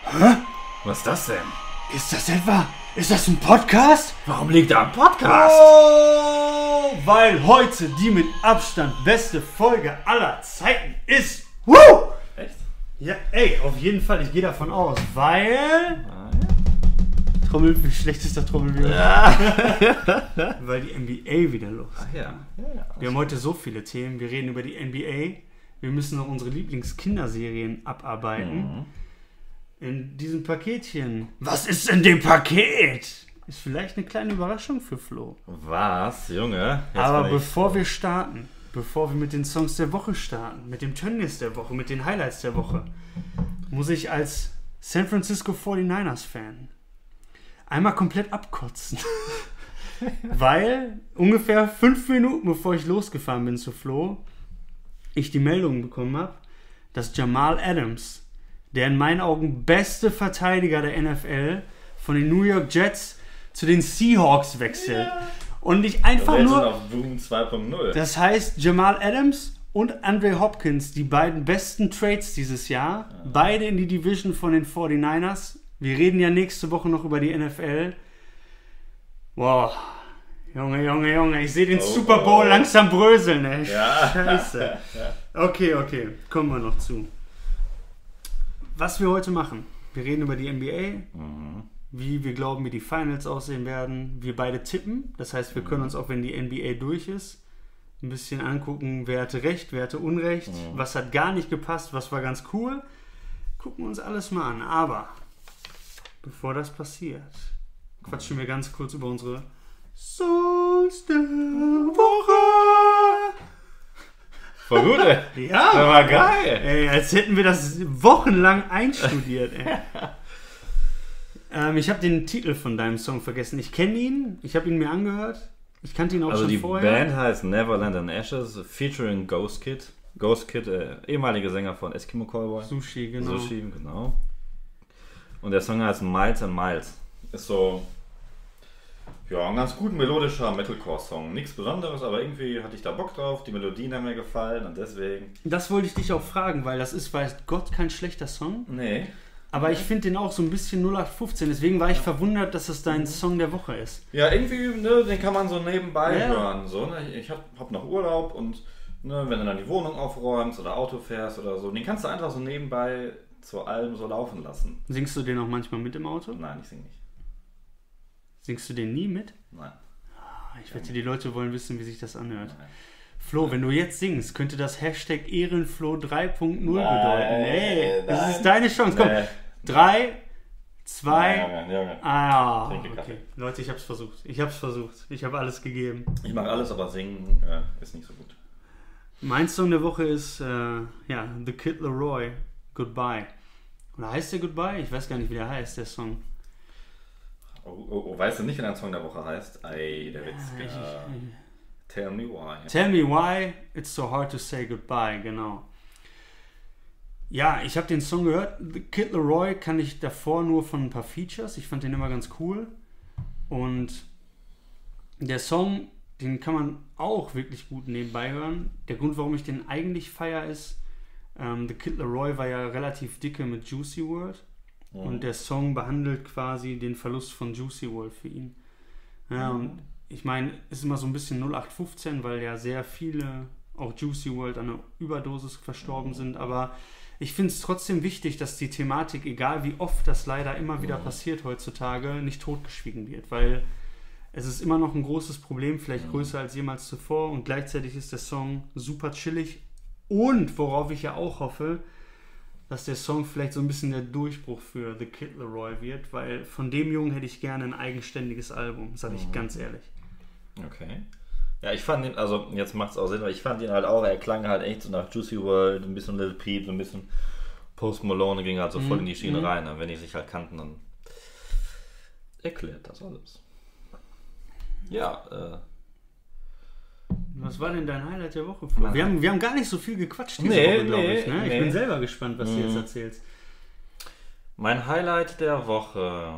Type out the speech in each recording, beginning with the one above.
Hä? Was ist das denn? Ist das ein Podcast? Warum liegt da ein Podcast? Oh, weil heute die mit Abstand beste Folge aller Zeiten ist. Woo! Echt? Ja, ey, auf jeden Fall, ich gehe davon aus, weil... Wie schlecht ist das Trommelwirbel? Ja. Weil die NBA wieder los ist. Ach ja. Wir haben heute so viele Themen. Wir reden über die NBA. Wir müssen noch unsere Lieblingskinderserien abarbeiten. In diesem Paketchen. Was ist in dem Paket? Ist vielleicht eine kleine Überraschung für Flo. Was, Junge? Aber bevor wir starten, bevor wir mit den Songs der Woche starten, mit dem Tönnies der Woche, mit den Highlights der Woche, muss ich als San Francisco 49ers Fan einmal komplett abkotzen. Weil ungefähr 5 Minuten bevor ich losgefahren bin zu Flo, ich die Meldung bekommen habe, dass Jamal Adams, der in meinen Augen beste Verteidiger der NFL, von den New York Jets zu den Seahawks wechselt. Ja. Und ich einfach nur... auf Boom 2.0. Das heißt, Jamal Adams und Andre Hopkins, die beiden besten Trades dieses Jahr, beide in die Division von den 49ers. Wir reden ja nächste Woche noch über die NFL. Wow. Junge, ich sehe den Super Bowl langsam bröseln, ey. Ja. Scheiße. Okay, kommen wir noch zu. Was wir heute machen, wir reden über die NBA, wie wir glauben, wie die Finals aussehen werden. Wir beide tippen, das heißt, wir können uns auch, wenn die NBA durch ist, ein bisschen angucken, wer hatte Recht, wer hatte Unrecht, was hat gar nicht gepasst, was war ganz cool. Gucken wir uns alles mal an, aber bevor das passiert, quatschen wir ganz kurz über unsere Songs der Woche. Voll gut, ey. Ja. Das war geil. Ey, als hätten wir das wochenlang einstudiert, ey. Ich habe den Titel von deinem Song vergessen. Ich kenne ihn, ich habe ihn mir angehört. Ich kannte ihn auch schon vorher. Also die Band heißt Neverland and Ashes, featuring Ghost Kid. Ghost Kid, ehemaliger Sänger von Eskimo Callboy. Sushi, genau. Und der Song heißt Miles and Miles. Ist so... Ja, ein ganz gut melodischer Metalcore-Song. Nichts Besonderes, aber irgendwie hatte ich da Bock drauf. Die Melodien haben mir gefallen und deswegen... Das wollte ich dich auch fragen, weil das ist, weiß Gott, kein schlechter Song. Nee. Aber ich finde den auch so ein bisschen 0815. Deswegen war ich verwundert, dass es dein Song der Woche ist. Ja, irgendwie, ne, den kann man so nebenbei hören. So, ne? Ich hab noch Urlaub und ne, wenn du dann die Wohnung aufräumst oder Auto fährst oder so, den kannst du einfach so nebenbei zu allem so laufen lassen. Singst du den auch manchmal mit im Auto? Nein, ich sing nicht. Singst du den nie mit? Nein. Ich wette, die Leute wollen wissen, wie sich das anhört. Nein. Flo, wenn du jetzt singst, könnte das Hashtag Ehrenflo 3.0 bedeuten. Nee, das ist deine Chance. Komm, 3, 2, Junge. Okay. Leute, ich hab's versucht. Ich habe alles gegeben. Ich mache alles, aber singen ist nicht so gut. Mein Song der Woche ist The Kid Laroi, Goodbye. Oder heißt der Goodbye? Ich weiß gar nicht, wie der heißt, der Song. Weißt du nicht, wie dein Song der Woche heißt? Ey, der Witz. Tell me why. Tell me why it's so hard to say goodbye, genau. Ja, ich habe den Song gehört. The Kid Laroi kann ich davor nur von ein paar Features. Ich fand den immer ganz cool. Und der Song, den kann man auch wirklich gut nebenbei hören. Der Grund, warum ich den eigentlich feiere, ist, The Kid Laroi war ja relativ dicke mit Juicy WRLD. Und der Song behandelt quasi den Verlust von Juicy WRLD für ihn. Ja, und ich meine, ist immer so ein bisschen 0815, weil ja sehr viele, auch Juicy WRLD, an einer Überdosis verstorben sind. Aber ich finde es trotzdem wichtig, dass die Thematik, egal wie oft das leider immer wieder passiert heutzutage, nicht totgeschwiegen wird. Weil es ist immer noch ein großes Problem, vielleicht größer als jemals zuvor. Und gleichzeitig ist der Song super chillig. Und worauf ich ja auch hoffe, dass der Song vielleicht so ein bisschen der Durchbruch für The Kid Laroi wird, weil von dem Jungen hätte ich gerne ein eigenständiges Album, sage ich ganz ehrlich. Okay. Ja, ich fand ihn, also jetzt macht es auch Sinn, weil ich fand ihn halt auch, er klang halt echt so nach Juicy WRLD, ein bisschen Lil Peep, so ein bisschen Post Malone, ging halt so voll in die Schiene rein. Und wenn die sich halt kannten, dann erklärt das alles. Ja, Was war denn dein Highlight der Woche, Flo? Wir haben gar nicht so viel gequatscht diese Woche, glaube ich. Ne? Ich bin selber gespannt, was du jetzt erzählst. Mein Highlight der Woche.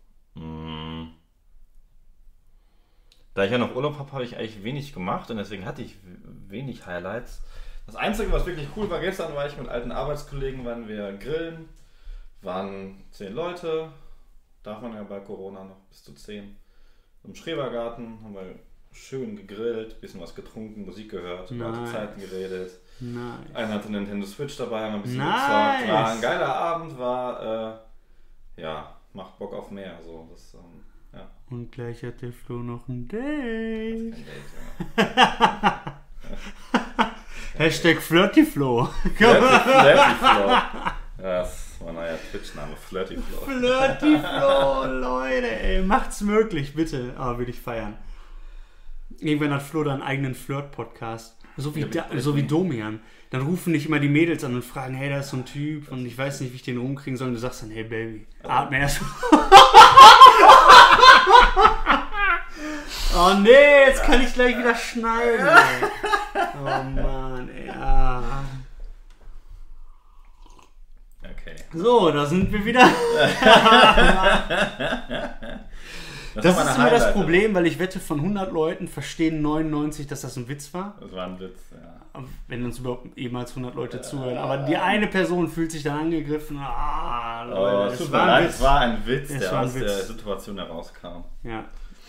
Da ich ja noch Urlaub habe, habe ich eigentlich wenig gemacht und deswegen hatte ich wenig Highlights. Das Einzige, was wirklich cool war, gestern war ich mit alten Arbeitskollegen, waren wir grillen. Waren 10 Leute, darf man ja bei Corona noch bis zu 10. Im Schrebergarten haben wir schön gegrillt, bisschen was getrunken, Musik gehört, über alte Zeiten geredet. Nice. Einer hatte eine Nintendo Switch dabei, haben ein bisschen gezockt. War ein geiler Abend, war, macht Bock auf mehr. So. Das, ja. Und gleich hat der Flo noch ein Date. Das ist kein Date, ja. Hashtag FlirtyFlo. FlirtyFlo. Das war ein neuer Twitch-Name, FlirtyFlo. FlirtyFlo, Leute, ey, macht's möglich, bitte. Aber würde ich feiern. Irgendwann hat Flo da einen eigenen Flirt-Podcast. So wie Domian. Dann rufen nicht immer die Mädels an und fragen, hey, da ist so ein Typ und ich weiß nicht, wie ich den rumkriegen soll. Und du sagst dann, hey, Baby, atme erst. Oh nee, jetzt kann ich gleich wieder schneiden. Ey. Oh Mann, ey. Ah. Okay. So, da sind wir wieder. Das ist immer das Problem, weil ich wette, von 100 Leuten verstehen 99, dass das ein Witz war. Das war ein Witz, ja. Wenn uns überhaupt jemals 100 Leute zuhören. Aber die eine Person fühlt sich dann angegriffen. Leute, es war ein Witz, der aus der Situation herauskam. Ja.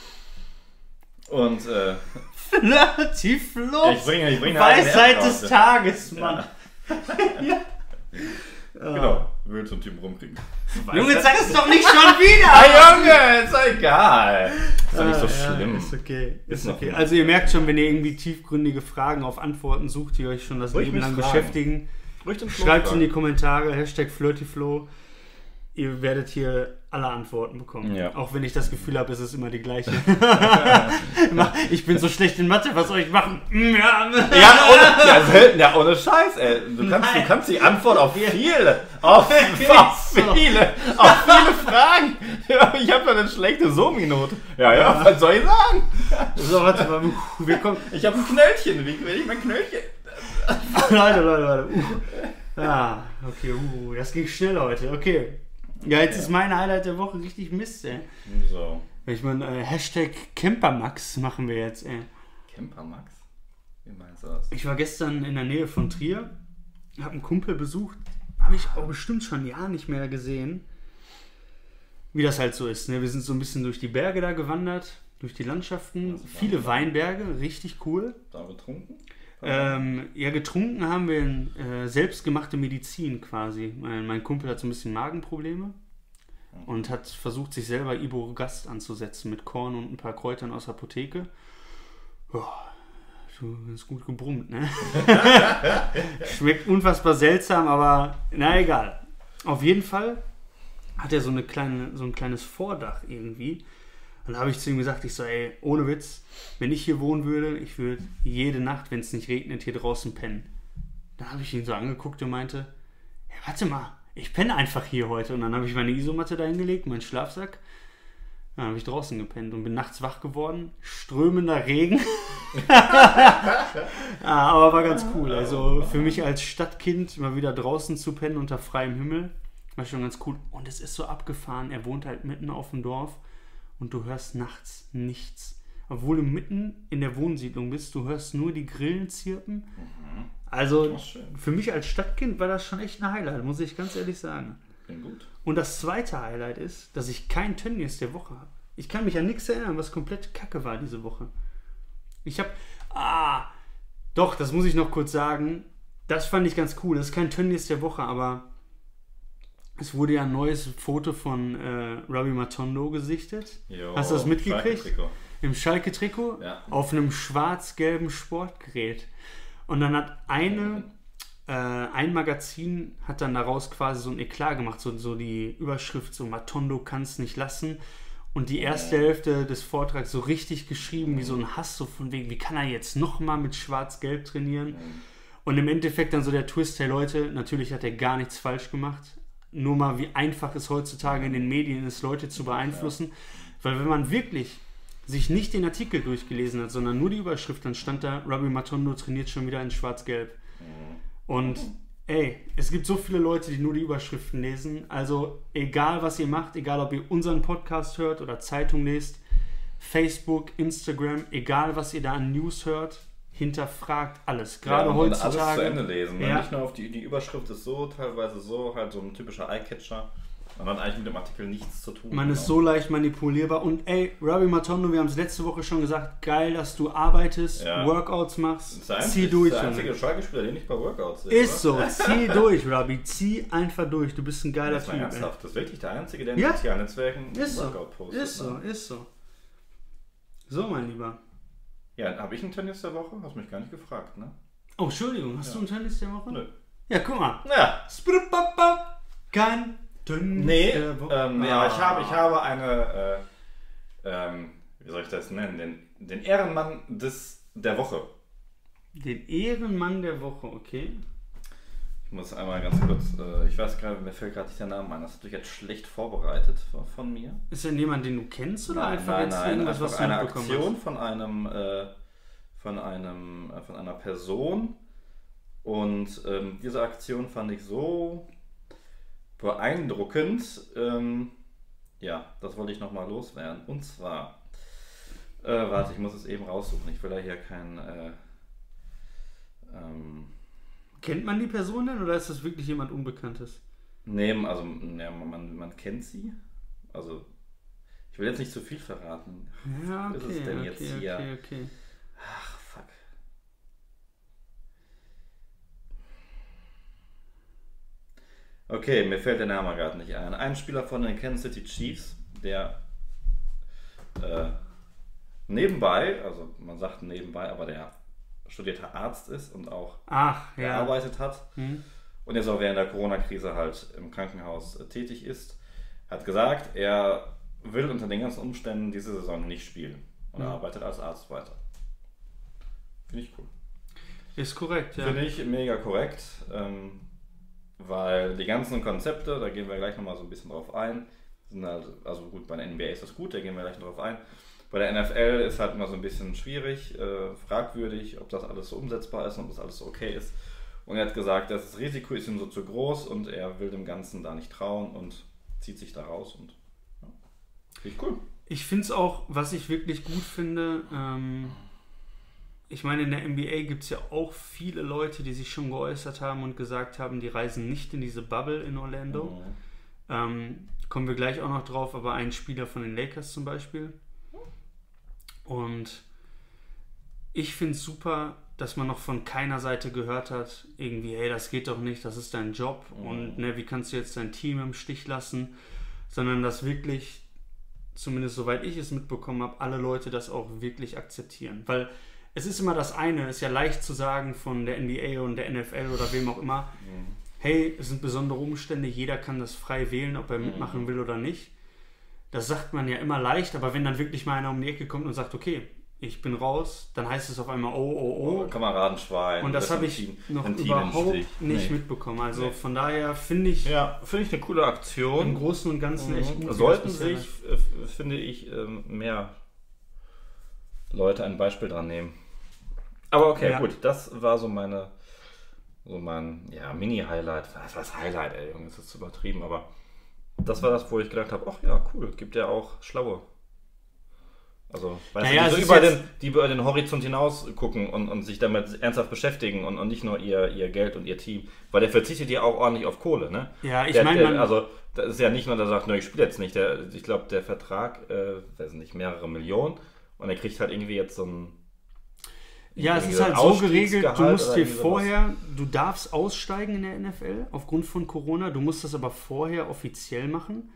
Und FlirtyFlo. Ich bringe Weisheit des Tages, Mann. Ja. Genau, willst du einen Typen rumkriegen. Junge, sag es doch nicht schon wieder! Junge, ist doch egal. Ist doch nicht so schlimm. Ist okay. Ist okay. Also ihr merkt schon, wenn ihr irgendwie tiefgründige Fragen auf Antworten sucht, die euch schon das Leben lang beschäftigen, schreibt es in die Kommentare, Hashtag FlirtyFlo. Ihr werdet hier alle Antworten bekommen. Ja. Auch wenn ich das Gefühl habe, es ist immer die gleiche. Ich bin so schlecht in Mathe, was soll ich machen? Ohne Scheiß, ey. Du kannst die Antwort auf viele Fragen. Ich habe ja eine schlechte Somi-Note. Ja, was soll ich sagen? So, warte mal. Ich habe ein Knöllchen. Wie will ich mein Knöllchen? Leute. Okay, das ging schnell heute. Okay. Ja, jetzt ist mein Highlight der Woche richtig Mist, ey. So. Ich meine, Hashtag Campermax machen wir jetzt, ey. Campermax? Wie meinst du das? Ich war gestern in der Nähe von Trier, habe einen Kumpel besucht, habe ich auch bestimmt schon ein Jahr nicht mehr gesehen. Wie das halt so ist, ne? Wir sind so ein bisschen durch die Berge da gewandert, durch die Landschaften, viele Weinberge, richtig cool. Da getrunken? Getrunken haben wir selbstgemachte Medizin quasi. Mein Kumpel hat so ein bisschen Magenprobleme und hat versucht, sich selber Iberogast anzusetzen mit Korn und ein paar Kräutern aus der Apotheke. So ganz gut gebrummt, ne? Schmeckt unfassbar seltsam, aber na egal. Auf jeden Fall hat er so ein kleines Vordach irgendwie. Dann habe ich zu ihm gesagt, ey, ohne Witz, wenn ich hier wohnen würde, ich würde jede Nacht, wenn es nicht regnet, hier draußen pennen. Dann habe ich ihn so angeguckt und meinte, hey, warte mal, ich penne einfach hier heute. Und dann habe ich meine Isomatte da hingelegt, meinen Schlafsack. Dann habe ich draußen gepennt und bin nachts wach geworden. Strömender Regen. Aber war ganz cool. Also für mich als Stadtkind mal wieder draußen zu pennen unter freiem Himmel, war schon ganz cool. Und es ist so abgefahren. Er wohnt halt mitten auf dem Dorf. Und du hörst nachts nichts. Obwohl du mitten in der Wohnsiedlung bist, du hörst nur die Grillen zirpen. Also für mich als Stadtkind war das schon echt ein Highlight, muss ich ganz ehrlich sagen. Gut. Und das zweite Highlight ist, dass ich kein Tönnies der Woche habe. Ich kann mich an nichts erinnern, was komplett kacke war diese Woche. Ich habe... Doch, das muss ich noch kurz sagen. Das fand ich ganz cool. Das ist kein Tönnies der Woche, aber... Es wurde ja ein neues Foto von Robbie Matondo gesichtet. Hast du das mitgekriegt? Schalke-Trikot. Im Schalke-Trikot? Ja. Auf einem schwarz-gelben Sportgerät. Und dann hat ein Magazin hat dann daraus quasi so ein Eklat gemacht, so die Überschrift, so Matondo kann's nicht lassen. Und die erste Hälfte des Vortrags so richtig geschrieben, wie so ein Hass, so von wegen, wie kann er jetzt nochmal mit schwarz-gelb trainieren? Und im Endeffekt dann so der Twist, hey Leute, natürlich hat er gar nichts falsch gemacht. Nur mal, wie einfach es heutzutage in den Medien ist, Leute zu beeinflussen. Weil wenn man wirklich sich nicht den Artikel durchgelesen hat, sondern nur die Überschrift, dann stand da, Robbie Matondo trainiert schon wieder in Schwarz-Gelb. Und es gibt so viele Leute, die nur die Überschriften lesen. Also egal, was ihr macht, egal, ob ihr unseren Podcast hört oder Zeitung lest, Facebook, Instagram, egal, was ihr da an News hört, hinterfragt alles. Gerade und heutzutage. alles zu Ende lesen. Ja. Nicht nur auf die Überschrift ist so, teilweise so, halt so ein typischer Eyecatcher. Man hat eigentlich mit dem Artikel nichts zu tun. Man ist so leicht manipulierbar. Und ey, Robbie Matondo, wir haben es letzte Woche schon gesagt, geil, dass du arbeitest, Workouts machst, zieh durch. Das ist der einzige Schalke-Spieler, den ich bei Workouts sehe. Ist so, zieh durch, Robbie, zieh einfach durch. Du bist ein geiler Typ. Ernsthaft, das ist wirklich der einzige, der in den sozialen Netzwerken Workout postet. Ist so. So, mein Lieber. Ja, habe ich einen Tennis der Woche? Hast mich gar nicht gefragt, ne? Oh, Entschuldigung, hast du einen Tennis der Woche? Nö. Ja, guck mal. Ja. Kein Tennis der Woche. Nee, aber ich habe eine, wie soll ich das nennen? Den Ehrenmann der Woche. Den Ehrenmann der Woche, okay. Ich muss einmal ganz kurz, ich weiß gerade, mir fällt gerade nicht der Name ein. Das ist natürlich jetzt schlecht vorbereitet von mir. Ist denn jemand, den du kennst oder nein, einfach jetzt irgendwas, was du eine mitbekommen Aktion hast? von einer Person. Und diese Aktion fand ich so beeindruckend. Ja, das wollte ich nochmal loswerden. Und zwar, warte, ich muss es eben raussuchen. Ich will da hier kein... Kennt man die Person denn oder ist das wirklich jemand Unbekanntes? Nee, also man kennt sie. Also, ich will jetzt nicht zu viel verraten. Ja, okay. Was ist es denn jetzt hier? Okay. Ach, fuck. Okay, mir fällt der Name gerade nicht ein. Ein Spieler von den Kansas City Chiefs, der nebenbei, also man sagt nebenbei, aber der studierter Arzt ist und auch gearbeitet hat und jetzt auch während der Corona-Krise halt im Krankenhaus tätig ist, hat gesagt, er will unter den ganzen Umständen diese Saison nicht spielen und er arbeitet als Arzt weiter. Finde ich cool. Ist korrekt, ja. Finde ich mega korrekt, weil die ganzen Konzepte, da gehen wir gleich nochmal so ein bisschen drauf ein, sind halt, also gut, bei der NBA ist das gut, da gehen wir gleich drauf ein. Bei der NFL ist halt immer so ein bisschen schwierig, fragwürdig, ob das alles so umsetzbar ist und ob das alles so okay ist. Und er hat gesagt, das Risiko ist ihm so zu groß und er will dem Ganzen da nicht trauen und zieht sich da raus. Und ja, finde ich cool. Ich finde es auch, was ich wirklich gut finde, ich meine, in der NBA gibt es ja auch viele Leute, die sich schon geäußert haben und gesagt haben, die reisen nicht in diese Bubble in Orlando. Kommen wir gleich auch noch drauf, aber ein Spieler von den Lakers zum Beispiel. Und ich finde es super, dass man noch von keiner Seite gehört hat, irgendwie, hey, das geht doch nicht, das ist dein Job und ne, wie kannst du jetzt dein Team im Stich lassen, sondern dass wirklich, zumindest soweit ich es mitbekommen habe, alle Leute das auch wirklich akzeptieren. Weil es ist immer das eine, es ist ja leicht zu sagen von der NBA und der NFL oder wem auch immer, hey, es sind besondere Umstände, jeder kann das frei wählen, ob er mitmachen will oder nicht. Das sagt man ja immer leicht, aber wenn dann wirklich mal einer um die Ecke kommt und sagt, okay, ich bin raus, dann heißt es auf einmal, oh. Kameradenschwein. Und das habe ich noch überhaupt nicht mitbekommen. Also von daher finde ich... Ja, finde ich eine coole Aktion. Im Großen und Ganzen echt gut. Sollten sich, finde ich, mehr Leute ein Beispiel dran nehmen. Aber okay, gut, das war so mein Mini-Highlight. Was Highlight, ey, Junge, das ist übertrieben, aber das war das, wo ich gedacht habe, ach ja, cool, gibt ja auch Schlaue. Also, weißt du, die über den Horizont hinaus gucken und sich damit ernsthaft beschäftigen und nicht nur ihr Geld und ihr Team. Weil der verzichtet ja auch ordentlich auf Kohle, ne? Ja, ich meine... Also, das ist ja nicht nur, der sagt, ich spiele jetzt nicht. Ich glaube, der Vertrag, weiß nicht, mehrere Millionen und er kriegt halt irgendwie jetzt so ein... Ja, es ist halt so geregelt, du musst dir vorher, du darfst aussteigen in der NFL aufgrund von Corona, du musst das aber vorher offiziell machen.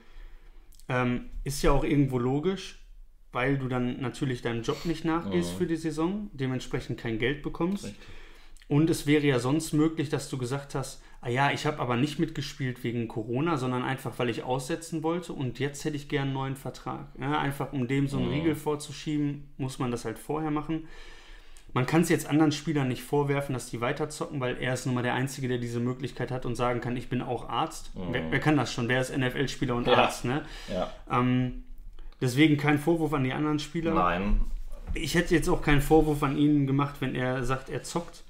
Ist ja auch irgendwo logisch, weil du dann natürlich deinem Job nicht nachgehst für die Saison, dementsprechend kein Geld bekommst. Richtig. Und es wäre ja sonst möglich, dass du gesagt hast, ich habe aber nicht mitgespielt wegen Corona, sondern einfach, weil ich aussetzen wollte und jetzt hätte ich gern einen neuen Vertrag. Ja, einfach um dem so einen Riegel vorzuschieben, muss man das halt vorher machen. Man kann es jetzt anderen Spielern nicht vorwerfen, dass die weiterzocken, weil er ist nun mal der Einzige, der diese Möglichkeit hat und sagen kann, ich bin auch Arzt. Wer kann das schon? Wer ist NFL-Spieler und Arzt? Ne? Ja. Deswegen kein Vorwurf an die anderen Spieler. Nein. Ich hätte jetzt auch keinen Vorwurf an ihn gemacht, wenn er sagt, er zockt.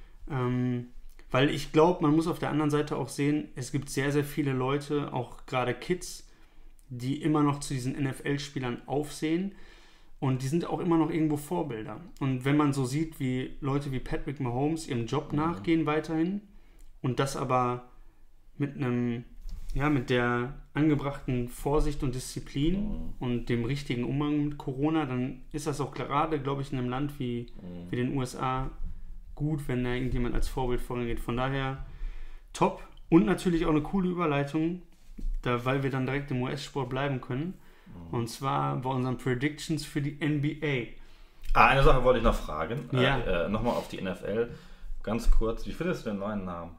Weil ich glaube, man muss auf der anderen Seite auch sehen, es gibt sehr, sehr viele Leute, auch gerade Kids, die immer noch zu diesen NFL-Spielern aufsehen. Und die sind auch immer noch irgendwo Vorbilder. Und wenn man so sieht, wie Leute wie Patrick Mahomes ihrem Job nachgehen weiterhin und das aber mit mit der angebrachten Vorsicht und Disziplin und dem richtigen Umgang mit Corona, dann ist das auch gerade, glaube ich, in einem Land wie den USA gut, wenn da irgendjemand als Vorbild vorangeht. Von daher top und natürlich auch eine coole Überleitung, weil wir dann direkt im US-Sport bleiben können. Und zwar bei unseren Predictions für die NBA. Eine Sache wollte ich noch fragen. Ja. Nochmal auf die NFL. Ganz kurz, wie findest du den neuen Namen?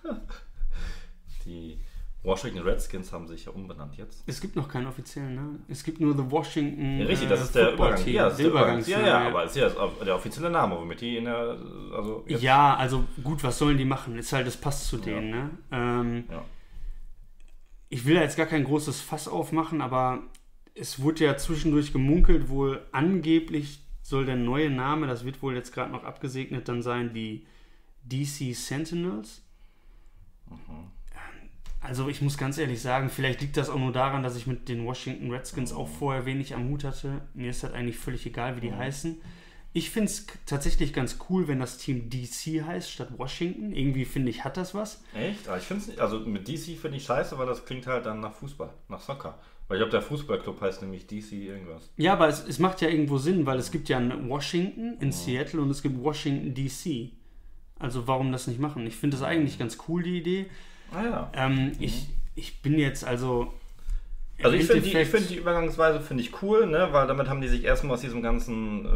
Die Washington Redskins haben sich ja umbenannt jetzt. Es gibt noch keinen offiziellen Namen. Es gibt nur The Washington ja, richtig, das ist der Übergang. Team. Ja, das ist der Übergangsname. Ja, aber es ist ja der offizielle Name, womit die in der... Also gut, was sollen die machen? Ist halt, das passt zu denen. Ne? Ich will da jetzt gar kein großes Fass aufmachen, aber es wurde ja zwischendurch gemunkelt, wohl angeblich soll der neue Name, das wird wohl jetzt gerade noch abgesegnet, dann sein die DC Sentinels. Also ich muss ganz ehrlich sagen, vielleicht liegt das auch nur daran, dass ich mit den Washington Redskins auch vorher wenig am Hut hatte. Mir ist das eigentlich völlig egal, wie die heißen. Ich finde es tatsächlich ganz cool, wenn das Team DC heißt statt Washington. Irgendwie finde ich, hat das was. Echt? Aber ich finde es nicht, also mit DC finde ich scheiße, weil das klingt halt dann nach Fußball, nach Soccer. Weil ich glaube, der Fußballclub heißt nämlich DC irgendwas. Ja, aber es macht ja irgendwo Sinn, weil es gibt ja ein Washington in Seattle und es gibt Washington DC. Also warum das nicht machen? Ich finde das eigentlich ganz cool, die Idee. Ich bin jetzt also... Also ich finde die Übergangsweise finde ich cool, ne, weil damit haben die sich erstmal aus diesem ganzen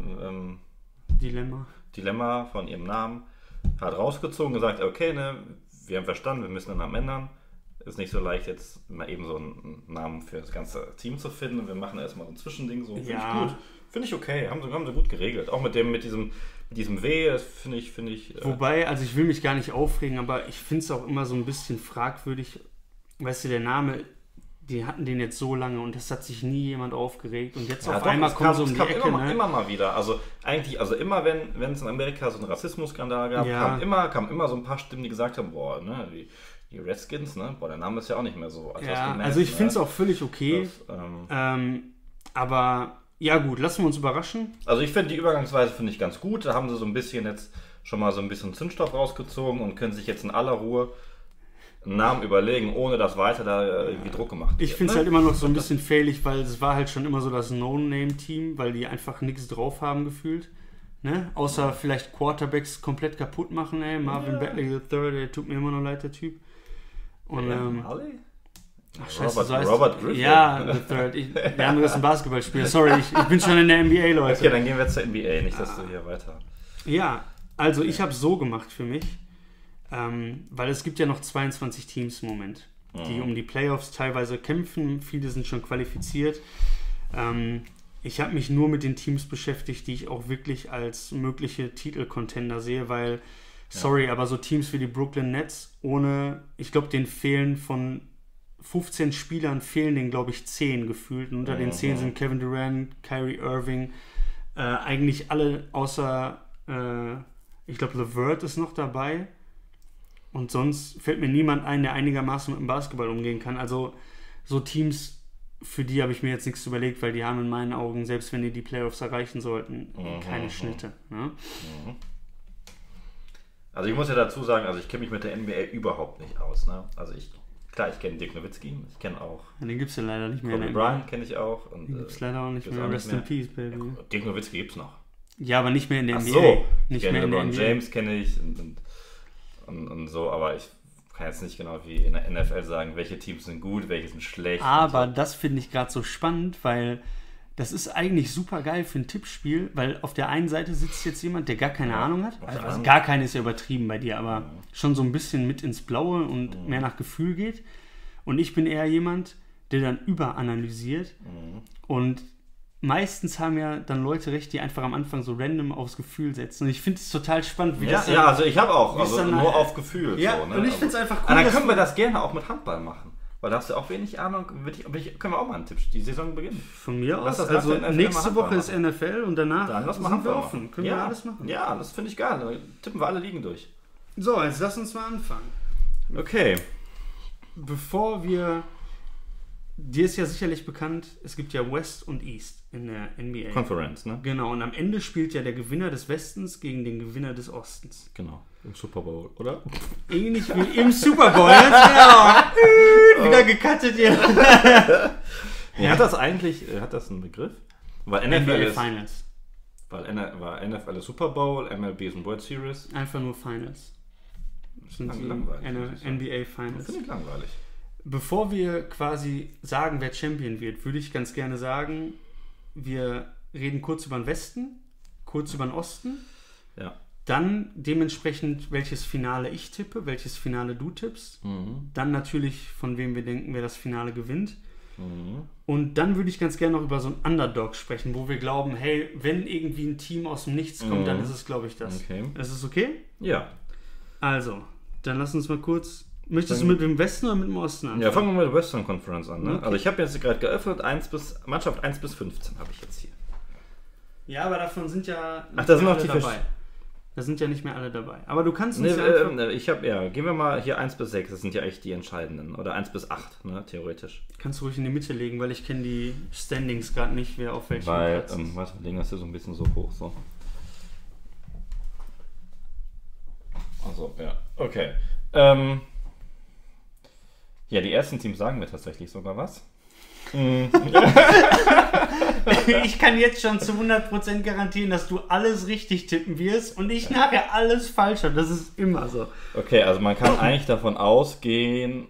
Dilemma von ihrem Namen halt rausgezogen, gesagt, okay, ne, wir haben verstanden, wir müssen den Namen ändern. Ist nicht so leicht, jetzt mal eben so einen Namen für das ganze Team zu finden. Wir machen erstmal so ein Zwischending, so finde ich gut. Finde ich okay, haben sie gut geregelt. Auch mit diesem W, das finde ich. Wobei, also ich will mich gar nicht aufregen, aber ich finde es auch immer so ein bisschen fragwürdig. Weißt du, der Name, die hatten den jetzt so lange und das hat sich nie jemand aufgeregt. Und jetzt auf einmal kommen sie um die Ecke. Immer mal wieder. Also immer wenn es in Amerika so einen Rassismusskandal gab, kamen immer so ein paar Stimmen, die gesagt haben, boah, ne, die Redskins, ne, boah, der Name ist ja auch nicht mehr so. Also ich finde es auch völlig okay. Aber ja gut, lassen wir uns überraschen. Also ich finde die Übergangsweise finde ich ganz gut. Da haben sie so ein bisschen jetzt schon mal so ein bisschen Zündstoff rausgezogen und können sich jetzt in aller Ruhe einen Namen überlegen, ohne dass weiter da irgendwie Druck gemacht wird. Ich finde es halt immer noch so ein bisschen failig, weil es war halt schon immer so das No-Name-Team, weil die einfach nichts drauf haben gefühlt. Ne? Außer vielleicht Quarterbacks komplett kaputt machen, ey. Marvin Batley III, der tut mir immer noch leid, der Typ. Und, ach, scheiße, Robert Griffin. Ja, der andere ist ein Basketballspieler. Sorry, ich bin schon in der NBA, Leute. Okay, dann gehen wir jetzt zur NBA, nicht, dass du hier weiter... Ja, also ich habe es so gemacht für mich, weil es gibt ja noch 22 Teams im Moment, die um die Playoffs teilweise kämpfen. Viele sind schon qualifiziert. Ich habe mich nur mit den Teams beschäftigt, die ich auch wirklich als mögliche Titelcontender sehe, weil, aber so Teams wie die Brooklyn Nets ich glaube, denen fehlen von 15 Spielern denen, glaube ich, 10 gefühlt. Und unter den 10 sind Kevin Durant, Kyrie Irving, eigentlich alle außer, ich glaube, LeVert ist noch dabei. Und sonst fällt mir niemand ein, der einigermaßen mit dem Basketball umgehen kann. Also so Teams, für die habe ich mir jetzt nichts überlegt, weil die haben in meinen Augen, selbst wenn die Playoffs erreichen sollten, keine Schnitte. Ne? Also ich muss ja dazu sagen, also ich kenne mich mit der NBA überhaupt nicht aus. Ne? Also ich kenne Dirk Nowitzki, ich kenne auch... Ja, den gibt es ja leider nicht mehr. Kobe Bryant kenne ich auch. Und, den gibt es leider auch nicht mehr. Rest in Peace, Baby. Ja, Dirk Nowitzki gibt es noch. Ja, aber nicht mehr in der NBA. So, nicht mehr in der NBA. James kenne ich und so, aber ich kann jetzt nicht genau wie in der NFL sagen, welche Teams sind gut, welche sind schlecht. Aber so. Das finde ich gerade so spannend, weil das ist eigentlich super geil für ein Tippspiel, weil auf der einen Seite sitzt jetzt jemand, der gar keine Ahnung hat. Also gar keine ist ja übertrieben bei dir, aber schon so ein bisschen mit ins Blaue und mehr nach Gefühl geht. Und ich bin eher jemand, der dann überanalysiert. Und meistens haben ja dann Leute recht, die einfach am Anfang so random aufs Gefühl setzen. Und ich finde es total spannend, wie das dann... Ja, also ich habe auch, also nur auf Gefühl. Ja, so, ne? Und ich finde es einfach cool. Aber dann können wir das gerne auch mit Handball machen. Weil da hast du auch wenig Ahnung. Können wir auch mal einen Tipp, die Saison beginnen. Von mir aus. Also nächste Woche ist NFL und danach sind wir offen. Können wir alles machen. Ja, das finde ich geil. Dann tippen wir alle Ligen durch. So, jetzt lass uns mal anfangen. Okay. Bevor wir dir ist ja sicherlich bekannt, es gibt ja West und East in der NBA. Conference, ne? Genau, und am Ende spielt ja der Gewinner des Westens gegen den Gewinner des Ostens. Genau, im Super Bowl, oder? Ähnlich wie im Super Bowl, ganz genau. Wieder gecuttet hier. Hat das eigentlich, hat das einen Begriff? Weil NBA NFL ist, Finals. weil NFL ist Super Bowl, MLB ist ein World Series. Einfach nur Finals. Das sind die Langweilig, NBA Finals. Finde ich langweilig. Bevor wir quasi sagen, wer Champion wird, würde ich ganz gerne sagen, wir reden kurz über den Westen, kurz über den Osten. Ja. Dann dementsprechend, welches Finale ich tippe, welches Finale du tippst. Dann natürlich, von wem wir denken, wer das Finale gewinnt. Und dann würde ich ganz gerne noch über so einen Underdog sprechen, wo wir glauben, hey, wenn irgendwie ein Team aus dem Nichts kommt, dann ist es, glaube ich, das. Okay. Ist es okay? Ja. Also, dann lass uns mal kurz... Möchtest du mit dem Westen oder mit dem Osten anfangen? Ja, fangen wir mit der Western Conference an. Ne? Okay. Also ich habe jetzt gerade geöffnet, Mannschaft 1 bis 15 habe ich jetzt hier. Ja, aber davon sind ja Ach, da sind noch die dabei. Da sind ja nicht mehr alle dabei. Aber du kannst uns gehen wir mal hier 1 bis 6, das sind ja echt die entscheidenden. Oder 1 bis 8, ne, theoretisch. Kannst du ruhig in die Mitte legen, weil ich kenne die Standings gerade nicht, wer auf welchem Platz ist. Warte, wir legen das hier so ein bisschen so hoch. So. Also, ja, okay. Ja, die ersten Teams sagen mir tatsächlich sogar was. Ich kann jetzt schon zu 100% garantieren, dass du alles richtig tippen wirst und ich nachher alles falsch habe. Das ist immer so. Okay, also man kann eigentlich davon ausgehen,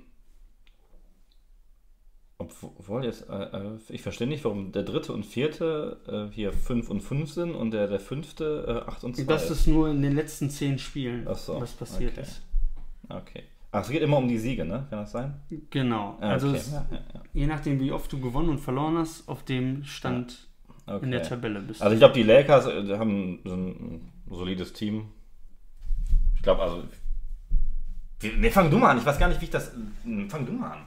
obwohl jetzt, ich verstehe nicht, warum der dritte und vierte hier 5 und 5 sind und der fünfte 8 und 2. Das ist nur in den letzten 10 Spielen, Ach so, was passiert okay. ist. Okay. Ach, es geht immer um die Siege, ne? Kann das sein? Genau. Okay. Also Ja. je nachdem, wie oft du gewonnen und verloren hast, auf dem Stand Okay. in der Tabelle bist. Also ich glaube, die Lakers haben so ein solides Team. Ich glaube, also... fang du mal an. Ich weiß gar nicht, wie ich das... Fang du mal an.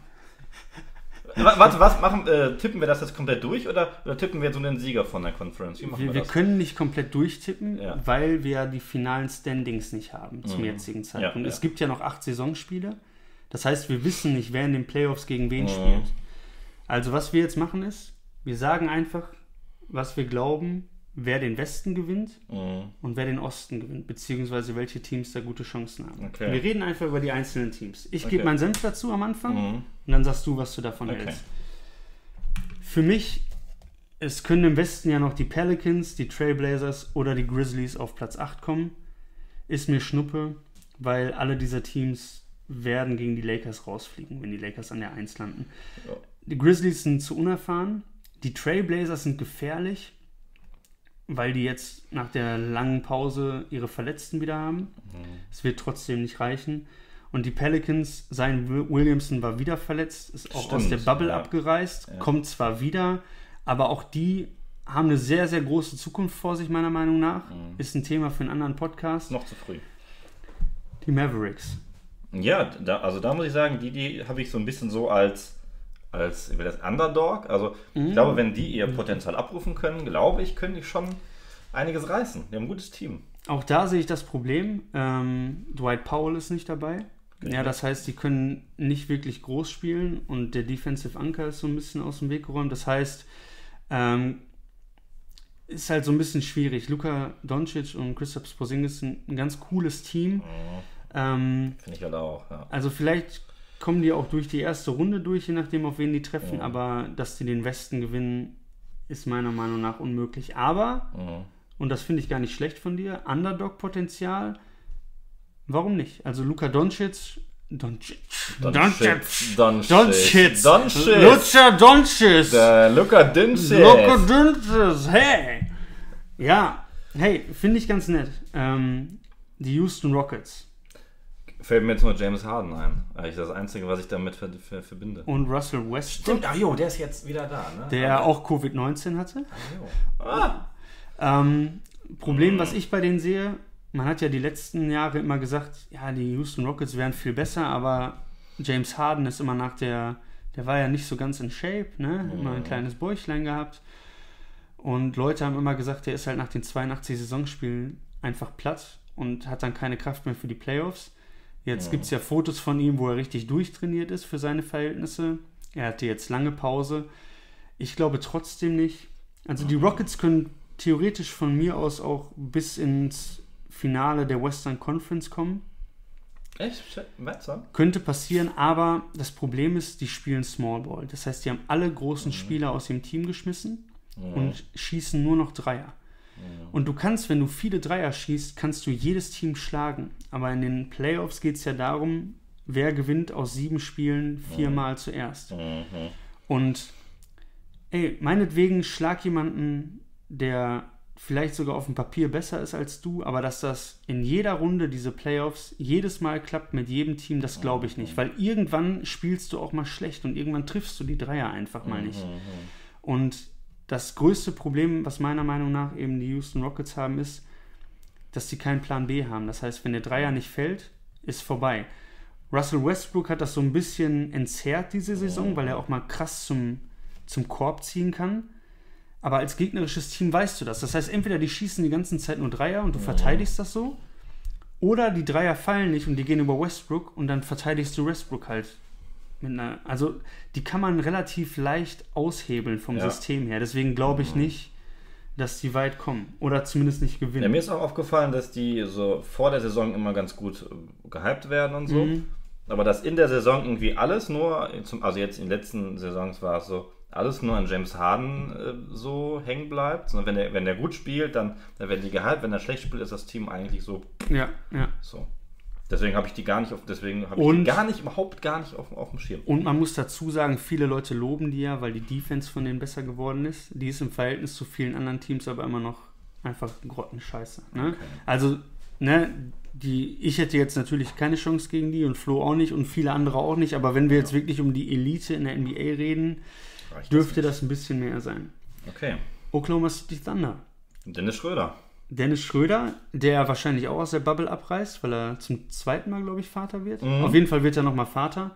Warte, was machen? Tippen wir das jetzt komplett durch oder tippen wir so einen Sieger von der Conference? Wie machen wir wir das? können nicht komplett durchtippen, Ja. weil wir ja die finalen Standings nicht haben zum jetzigen Zeitpunkt. Ja. Es gibt ja noch 8 Saisonspiele. Das heißt, wir wissen nicht, wer in den Playoffs gegen wen spielt. Also was wir jetzt machen ist, wir sagen einfach, was wir glauben, wer den Westen gewinnt und wer den Osten gewinnt, beziehungsweise welche Teams da gute Chancen haben. Okay. Wir reden einfach über die einzelnen Teams. Ich Okay. gebe meinen Senf dazu am Anfang und dann sagst du, was du davon hältst. Für mich, es können im Westen ja noch die Pelicans, die Trailblazers oder die Grizzlies auf Platz 8 kommen. Ist mir Schnuppe, weil alle dieser Teams werden gegen die Lakers rausfliegen, wenn die Lakers an der 1 landen. Ja. Die Grizzlies sind zu unerfahren. Die Trailblazers sind gefährlich, weil die jetzt nach der langen Pause ihre Verletzten wieder haben. Es wird trotzdem nicht reichen. Und die Pelicans, Zion Williamson war wieder verletzt, ist auch aus der Bubble abgereist, kommt zwar wieder, aber auch die haben eine sehr, sehr große Zukunft vor sich, meiner Meinung nach. Ist ein Thema für einen anderen Podcast. Noch zu früh. Die Mavericks. Ja, da muss ich sagen, die habe ich so ein bisschen so als Underdog. Also ich glaube, wenn die ihr Potenzial abrufen können, glaube ich, können die schon einiges reißen. Die haben ein gutes Team. Auch da sehe ich das Problem. Dwight Powell ist nicht dabei. Ja, das heißt, die können nicht wirklich groß spielen und der Defensive Anker ist so ein bisschen aus dem Weg geräumt. Das heißt, ist halt so ein bisschen schwierig. Luka Doncic und Kristaps Porzingis sind ein ganz cooles Team. Finde ich halt auch, ja. Also vielleicht kommen die auch durch die erste Runde durch, je nachdem, auf wen die treffen. Aber dass die den Westen gewinnen, ist meiner Meinung nach unmöglich. Aber, und das finde ich gar nicht schlecht von dir, Underdog-Potenzial, warum nicht? Also Luka Doncic. Doncic. Luka Doncic, hey! Ja, hey, finde ich ganz nett. Die Houston Rockets. Fällt mir jetzt nur James Harden ein. Eigentlich das Einzige, was ich damit verbinde. Und Russell Westbrook. Stimmt, der ist jetzt wieder da, ne? Der auch Covid-19 hatte. Problem, was ich bei denen sehe, man hat ja die letzten Jahre immer gesagt, ja, die Houston Rockets wären viel besser, aber James Harden ist immer der war ja nicht so ganz in Shape, ne? Immer ein kleines Bäuchlein gehabt. Und Leute haben immer gesagt, der ist halt nach den 82 Saisonspielen einfach platt und hat dann keine Kraft mehr für die Playoffs. Jetzt gibt es ja Fotos von ihm, wo er richtig durchtrainiert ist für seine Verhältnisse. Er hatte jetzt lange Pause. Ich glaube trotzdem nicht. Also die Rockets können theoretisch von mir aus auch bis ins Finale der Western Conference kommen. Echt? Könnte passieren, aber das Problem ist, die spielen Small Ball. Das heißt, die haben alle großen Spieler aus dem Team geschmissen und schießen nur noch Dreier. Und du kannst, wenn du viele Dreier schießt, kannst du jedes Team schlagen. Aber in den Playoffs geht es ja darum, wer gewinnt aus 7 Spielen 4-mal zuerst. Und meinetwegen schlag jemanden, der vielleicht sogar auf dem Papier besser ist als du, aber dass das in jeder Runde, diese Playoffs, jedes Mal klappt mit jedem Team, das glaube ich nicht. Weil irgendwann spielst du auch mal schlecht und irgendwann triffst du die Dreier einfach mal nicht. Und das größte Problem, was meiner Meinung nach eben die Houston Rockets haben, ist, dass sie keinen Plan B haben. Das heißt, wenn der Dreier nicht fällt, ist vorbei. Russell Westbrook hat das so ein bisschen entzerrt diese Saison, weil er auch mal krass zum Korb ziehen kann. Aber als gegnerisches Team weißt du das. Das heißt, entweder die schießen die ganze Zeit nur Dreier und du verteidigst das so, oder die Dreier fallen nicht und die gehen über Westbrook und dann verteidigst du Westbrook halt. Also die kann man relativ leicht aushebeln vom System her. Deswegen glaube ich nicht, dass die weit kommen. Oder zumindest nicht gewinnen. Ja, mir ist auch aufgefallen, dass die so vor der Saison immer ganz gut gehypt werden und so. Aber dass in der Saison irgendwie alles nur, also jetzt in den letzten Saisons war es so, alles nur an James Harden so hängen bleibt. Sondern wenn der gut spielt, dann werden die gehypt. Wenn er schlecht spielt, ist das Team eigentlich so. Ja. So. Deswegen habe ich die überhaupt gar nicht auf dem Schirm. Und man muss dazu sagen, viele Leute loben die ja, weil die Defense von denen besser geworden ist. Die ist im Verhältnis zu vielen anderen Teams aber immer noch einfach grottenscheiße. Ne? Okay. Also, ich hätte jetzt natürlich keine Chance gegen die und Flo auch nicht und viele andere auch nicht. Aber wenn wir jetzt wirklich um die Elite in der NBA reden, dürfte das ein bisschen mehr sein. Okay. Oklahoma City Thunder. Dennis Schröder, der wahrscheinlich auch aus der Bubble abreißt, weil er zum 2. Mal, glaube ich, Vater wird. Auf jeden Fall wird er nochmal Vater.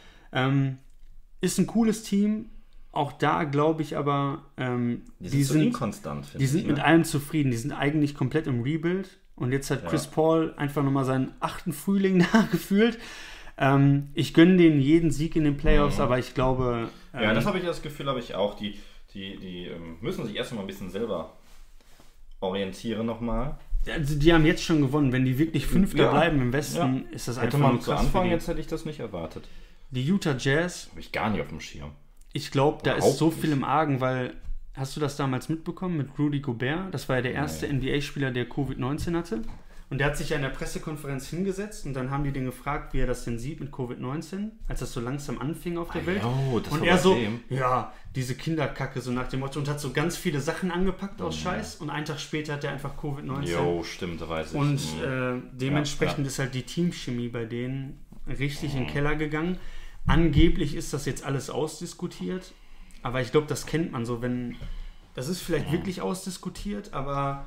Ist ein cooles Team. Auch da glaube ich aber, die sind so inkonstant. Die sind mit allem zufrieden. Die sind eigentlich komplett im Rebuild. Und jetzt hat Chris Paul einfach nochmal seinen 8. Frühling da gefühlt. Ich gönne denen jeden Sieg in den Playoffs, aber ich glaube... das Gefühl habe ich auch. Die müssen sich erstmal ein bisschen selber orientieren nochmal. Also die haben jetzt schon gewonnen. Wenn die wirklich Fünfter bleiben im Westen, ist das einfach nur krass. Zu Anfang jetzt hätte ich das nicht erwartet. Die Utah Jazz... Habe ich gar nicht auf dem Schirm. Ich glaube, da ist so viel im Argen, weil... Hast du das damals mitbekommen mit Rudy Gobert? Das war ja der erste NBA-Spieler, der Covid-19 hatte. Und der hat sich ja in der Pressekonferenz hingesetzt und dann haben die den gefragt, wie er das denn sieht mit Covid-19, als das so langsam anfing auf der Welt. Und er so, diese Kinderkacke, so nach dem Motto, und hat so ganz viele Sachen angepackt aus Scheiß und einen Tag später hat er einfach Covid-19. Stimmt, weiß ich. Und dementsprechend ist halt die Teamchemie bei denen richtig in den Keller gegangen. Angeblich ist das jetzt alles ausdiskutiert, aber ich glaube, das kennt man so, das ist vielleicht wirklich ausdiskutiert, aber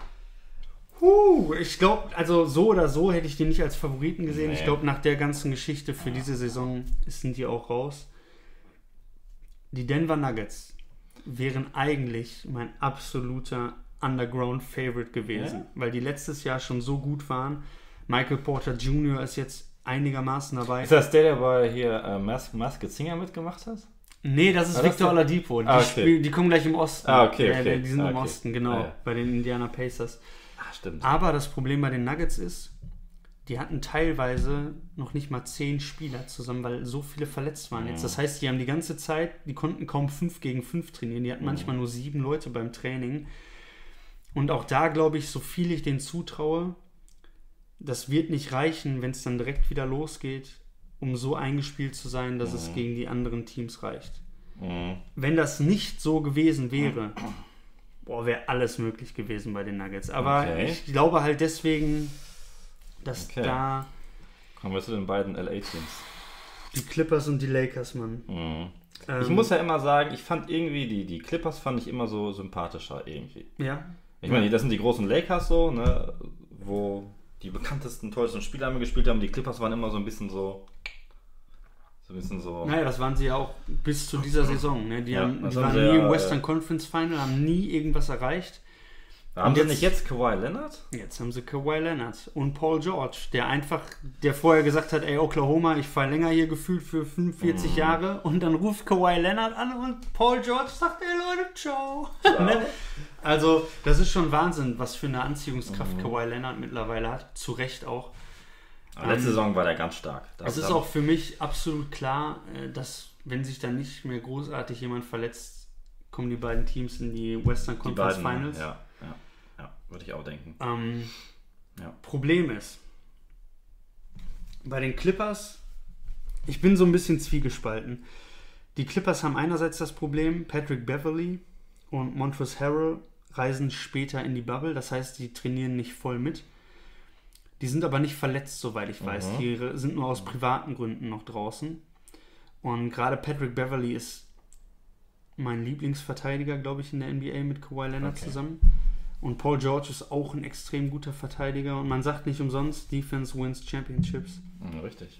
ich glaube, also so oder so hätte ich die nicht als Favoriten gesehen. Ich glaube, nach der ganzen Geschichte für diese Saison sind die auch raus. Die Denver Nuggets wären eigentlich mein absoluter Underground-Favorite gewesen, weil die letztes Jahr schon so gut waren. Michael Porter Jr. ist jetzt einigermaßen dabei. Ist das der bei hier Masked Singer mitgemacht hat? Nee, das ist Victor Oladipo. Die kommen gleich im Osten. Okay. Die sind im Osten, genau, bei den Indiana Pacers. Stimmt. Aber das Problem bei den Nuggets ist, die hatten teilweise noch nicht mal 10 Spieler zusammen, weil so viele verletzt waren jetzt. Das heißt, die haben die ganze Zeit, die konnten kaum 5 gegen 5 trainieren. Die hatten manchmal nur 7 Leute beim Training. Und auch da glaube ich, so viel ich denen zutraue, das wird nicht reichen, wenn es dann direkt wieder losgeht, um so eingespielt zu sein, dass es gegen die anderen Teams reicht. Wenn das nicht so gewesen wäre, wäre alles möglich gewesen bei den Nuggets. Aber ich glaube halt deswegen, dass da... Kommen wir zu den beiden LA-Teams. Die Clippers und die Lakers, Mann. Ich muss ja immer sagen, ich fand irgendwie, die Clippers fand ich immer so sympathischer irgendwie. Ja. Ich meine, das sind die großen Lakers so, ne, wo die bekanntesten, tollsten Spieler immer gespielt haben. Die Clippers waren immer so ein bisschen so... Naja, das waren sie ja auch bis zu dieser Saison. Ne? Die waren nie im Western Conference Final, haben nie irgendwas erreicht. Haben sie nicht jetzt Kawhi Leonard? Jetzt haben sie Kawhi Leonard und Paul George, der vorher gesagt hat, ey, Oklahoma, ich fahre hier gefühlt für 45 Jahre und dann ruft Kawhi Leonard an und Paul George sagt, ey Leute, ciao. Ne? Also, das ist schon Wahnsinn, was für eine Anziehungskraft Kawhi Leonard mittlerweile hat. Zu Recht auch. Letzte Saison war der ganz stark. Es ist auch für mich absolut klar, dass, wenn sich da nicht mehr großartig jemand verletzt, kommen die beiden Teams in die Western Conference Finals. Ja, würde ich auch denken. Problem ist, bei den Clippers, ich bin so ein bisschen zwiegespalten. Die Clippers haben einerseits das Problem, Patrick Beverley und Montrezl Harrell reisen später in die Bubble, das heißt, die trainieren nicht voll mit. Die sind aber nicht verletzt, soweit ich weiß. Die sind nur aus privaten Gründen noch draußen. Und gerade Patrick Beverley ist mein Lieblingsverteidiger, glaube ich, in der NBA mit Kawhi Leonard zusammen. Und Paul George ist auch ein extrem guter Verteidiger. Und man sagt nicht umsonst, Defense wins Championships. Richtig.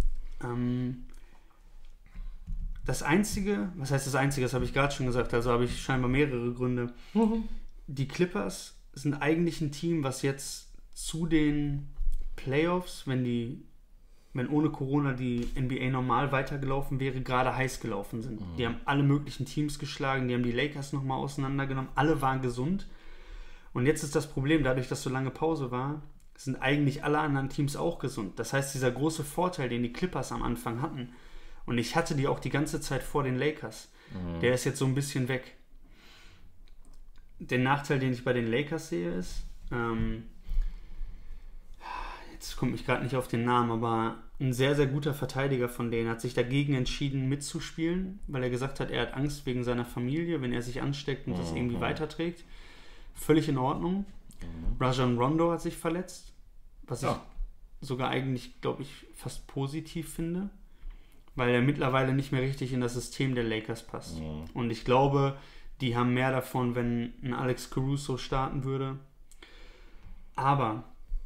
Das Einzige, was heißt das Einzige, das habe ich gerade schon gesagt, also habe ich scheinbar mehrere Gründe. Die Clippers sind eigentlich ein Team, was jetzt zu den Playoffs, wenn ohne Corona die NBA normal weitergelaufen wäre, gerade heiß gelaufen sind. Die haben alle möglichen Teams geschlagen, die haben die Lakers nochmal auseinandergenommen, alle waren gesund. Und jetzt ist das Problem, dadurch, dass so lange Pause war, sind eigentlich alle anderen Teams auch gesund. Das heißt, dieser große Vorteil, den die Clippers am Anfang hatten, und ich hatte die auch die ganze Zeit vor den Lakers, der ist jetzt so ein bisschen weg. Der Nachteil, den ich bei den Lakers sehe, ist, jetzt komme ich gerade nicht auf den Namen, aber ein sehr, sehr guter Verteidiger von denen hat sich dagegen entschieden mitzuspielen, weil er gesagt hat, er hat Angst wegen seiner Familie, wenn er sich ansteckt und das irgendwie weiterträgt. Völlig in Ordnung. Rajon Rondo hat sich verletzt, was ich sogar eigentlich, glaube ich, fast positiv finde, weil er mittlerweile nicht mehr richtig in das System der Lakers passt. Und ich glaube, die haben mehr davon, wenn ein Alex Caruso starten würde. Aber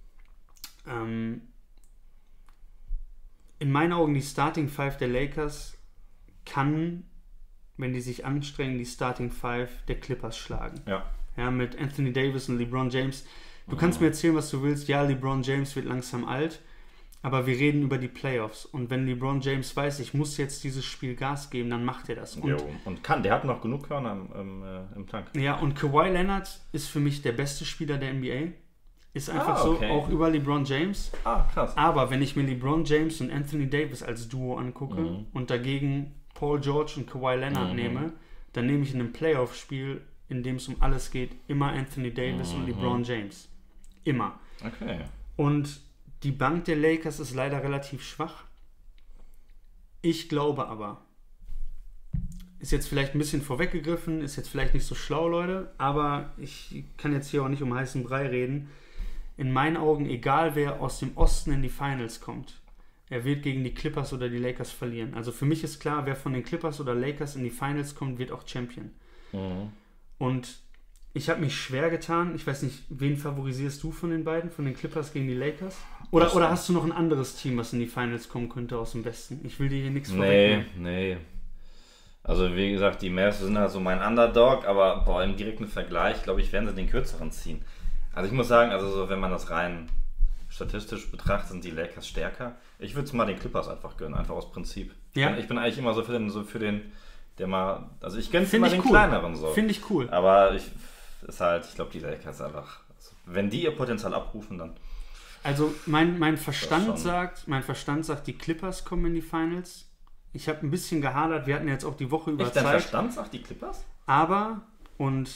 in meinen Augen die Starting Five der Lakers kann, wenn die sich anstrengen, die Starting Five der Clippers schlagen. Ja, mit Anthony Davis und LeBron James. Du kannst mir erzählen, was du willst. Ja, LeBron James wird langsam alt, aber wir reden über die Playoffs. Und wenn LeBron James weiß, ich muss jetzt dieses Spiel Gas geben, dann macht er das. Und kann. Der hat noch genug Körner im Tank. Ja, und Kawhi Leonard ist für mich der beste Spieler der NBA. Ist einfach so, auch über LeBron James. Krass. Aber wenn ich mir LeBron James und Anthony Davis als Duo angucke und dagegen Paul George und Kawhi Leonard nehme, dann nehme ich in einem Playoff-Spiel, in dem es um alles geht, immer Anthony Davis und LeBron James. Immer. Okay. Und die Bank der Lakers ist leider relativ schwach. Ich glaube aber, ist jetzt vielleicht ein bisschen vorweggegriffen, ist jetzt vielleicht nicht so schlau, Leute, aber ich kann jetzt hier auch nicht um heißen Brei reden. In meinen Augen, egal wer aus dem Osten in die Finals kommt, er wird gegen die Clippers oder die Lakers verlieren. Also für mich ist klar, wer von den Clippers oder Lakers in die Finals kommt, wird auch Champion. Und ich habe mich schwer getan. Ich weiß nicht, wen favorisierst du von den beiden? Von den Clippers gegen die Lakers? Oder hast du noch ein anderes Team, was in die Finals kommen könnte aus dem Westen? Ich will dir hier nichts vorwegnehmen. Nee. Also wie gesagt, die Mavs sind halt so mein Underdog, aber im direkten Vergleich, glaube ich, werden sie den kürzeren ziehen. Also ich muss sagen, also so, wenn man das rein statistisch betrachtet, sind die Lakers stärker. Ich würde es mal den Clippers einfach gönnen, einfach aus Prinzip. Ja. Ich bin eigentlich immer so für den der mal, also ich gönne es mal den kleineren so. Finde ich cool. Aber ich glaube, die Lakers einfach, also, wenn die ihr Potenzial abrufen, dann. Also mein Verstand sagt, die Clippers kommen in die Finals. Ich habe ein bisschen gehadert, wir hatten jetzt auch die Woche über Zeit. Dein Verstand sagt die Clippers? Aber, und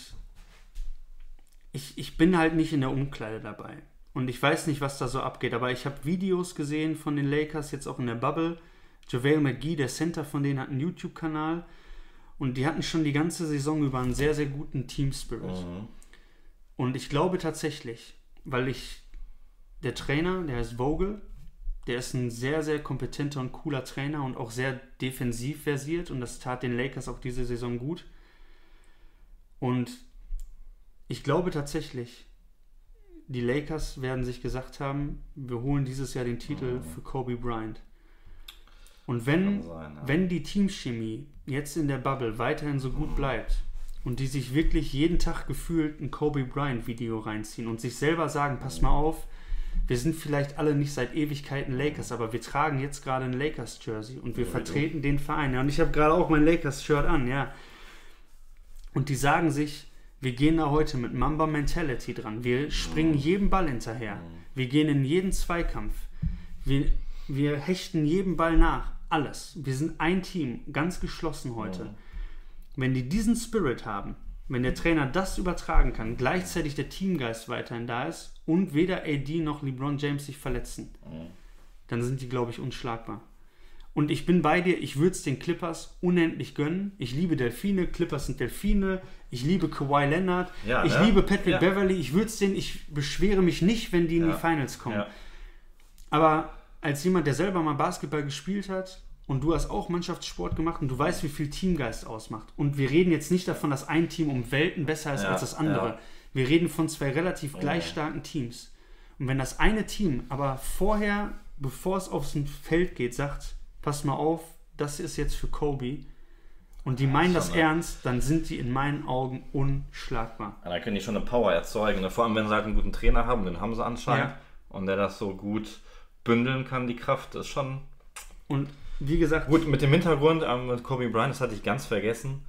ich bin halt nicht in der Umkleide dabei. Und ich weiß nicht, was da so abgeht, aber ich habe Videos gesehen von den Lakers, jetzt auch in der Bubble. JaVale McGee, der Center von denen, hat einen YouTube-Kanal. Und die hatten schon die ganze Saison über einen sehr, sehr guten Team-Spirit. Und ich glaube tatsächlich, weil der Trainer, der heißt Vogel, der ist ein sehr, sehr kompetenter und cooler Trainer und auch sehr defensiv versiert. Und das tat den Lakers auch diese Saison gut. Und ich glaube tatsächlich, die Lakers werden sich gesagt haben, wir holen dieses Jahr den Titel für Kobe Bryant. Und wenn die Teamchemie jetzt in der Bubble weiterhin so gut bleibt und die sich wirklich jeden Tag gefühlt ein Kobe Bryant Video reinziehen und sich selber sagen, pass mal auf, wir sind vielleicht alle nicht seit Ewigkeiten Lakers, aber wir tragen jetzt gerade ein Lakers Jersey und wir vertreten den Verein. Ja, und ich habe gerade auch mein Lakers Shirt an, ja. Und die sagen sich, wir gehen da heute mit Mamba Mentality dran. Wir springen jedem Ball hinterher. Wir gehen in jeden Zweikampf. Wir hechten jedem Ball nach. Alles. Wir sind ein Team, ganz geschlossen heute. Wenn die diesen Spirit haben, wenn der Trainer das übertragen kann, gleichzeitig der Teamgeist weiterhin da ist und weder AD noch LeBron James sich verletzen, dann sind die, glaube ich, unschlagbar. Und ich bin bei dir, ich würde es den Clippers unendlich gönnen. Ich liebe Delfine, Clippers sind Delfine. Ich liebe Kawhi Leonard. Ja, ich liebe Patrick Beverley. Ich beschwere mich nicht, wenn die in die Finals kommen. Ja. Aber als jemand, der selber mal Basketball gespielt hat und du hast auch Mannschaftssport gemacht und du weißt, wie viel Teamgeist ausmacht. Und wir reden jetzt nicht davon, dass ein Team um Welten besser ist als das andere. Ja. Wir reden von zwei relativ gleich starken Teams. Und wenn das eine Team aber vorher, bevor es aufs Feld geht, sagt, pass mal auf, das ist jetzt für Kobe und die meinen das ernst, dann sind die in meinen Augen unschlagbar. Ja, da können die schon eine Power erzeugen, ne? Vor allem wenn sie halt einen guten Trainer haben, den haben sie anscheinend, und der das so gut bündeln kann, die Kraft ist schon... Und wie gesagt... Gut, mit dem Hintergrund mit Kobe Bryant, das hatte ich ganz vergessen.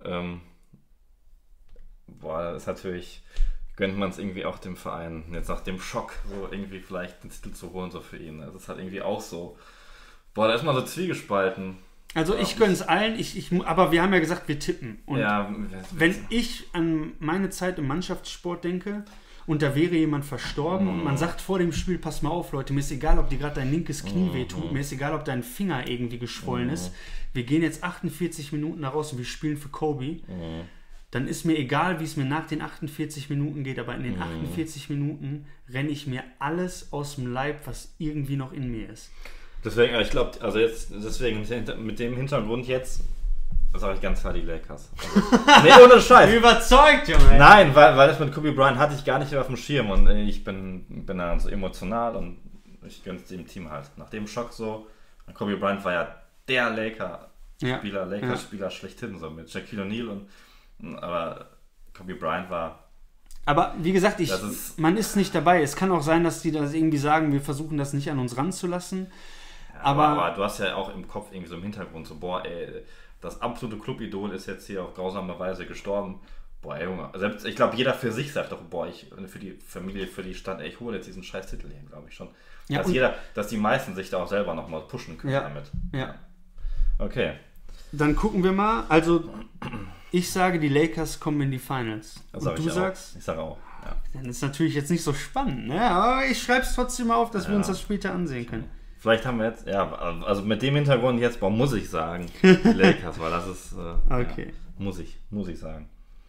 Das ist natürlich... Gönnt man es irgendwie auch dem Verein, jetzt nach dem Schock, so irgendwie vielleicht den Titel zu holen, so für ihn. Das ist halt irgendwie auch so... da ist man so zwiegespalten. Also ich gönne es allen, aber wir haben ja gesagt, wir tippen. Und wenn ich an meine Zeit im Mannschaftssport denke und da wäre jemand verstorben und man sagt vor dem Spiel, pass mal auf, Leute, mir ist egal, ob dir gerade dein linkes Knie wehtut, mir ist egal, ob dein Finger irgendwie geschwollen ist. Wir gehen jetzt 48 Minuten da raus und wir spielen für Kobe. Dann ist mir egal, wie es mir nach den 48 Minuten geht, aber in den 48 Minuten renne ich mir alles aus dem Leib, was irgendwie noch in mir ist. Deswegen, ich glaube, deswegen mit dem Hintergrund jetzt sage ich ganz klar die Lakers. Also, nee, ohne Scheiß. Überzeugt, Junge. Nein, weil das mit Kobe Bryant hatte ich gar nicht auf dem Schirm und ich bin da so emotional und ich gönne es dem Team halt. Nach dem Schock so, Kobe Bryant war ja der Lakers-Spieler, Lakers-Spieler schlechthin, so mit Shaquille O'Neal aber Kobe Bryant war... Aber wie gesagt, man ist nicht dabei. Es kann auch sein, dass die das irgendwie sagen, wir versuchen das nicht an uns ranzulassen. Ja, aber du hast ja auch im Kopf irgendwie so im Hintergrund so, das absolute Clubidol ist jetzt hier auf grausame Weise gestorben. Junge. Selbst, ich glaube, jeder für sich sagt doch, für die Familie, für die Stadt, ich hole jetzt diesen scheiß Titel hier, glaube ich schon. Ja, dass die meisten sich da auch selber nochmal pushen können damit. Ja. Okay. Dann gucken wir mal. Also, ich sage, die Lakers kommen in die Finals. Das und du sagst? Ich sage auch. Ja. Dann ist natürlich jetzt nicht so spannend, ne? Aber ich schreibe es trotzdem mal auf, dass wir uns das später ansehen können. Vielleicht haben wir jetzt, also mit dem Hintergrund jetzt, muss ich sagen, die Lakers, weil das ist, okay. Muss ich sagen.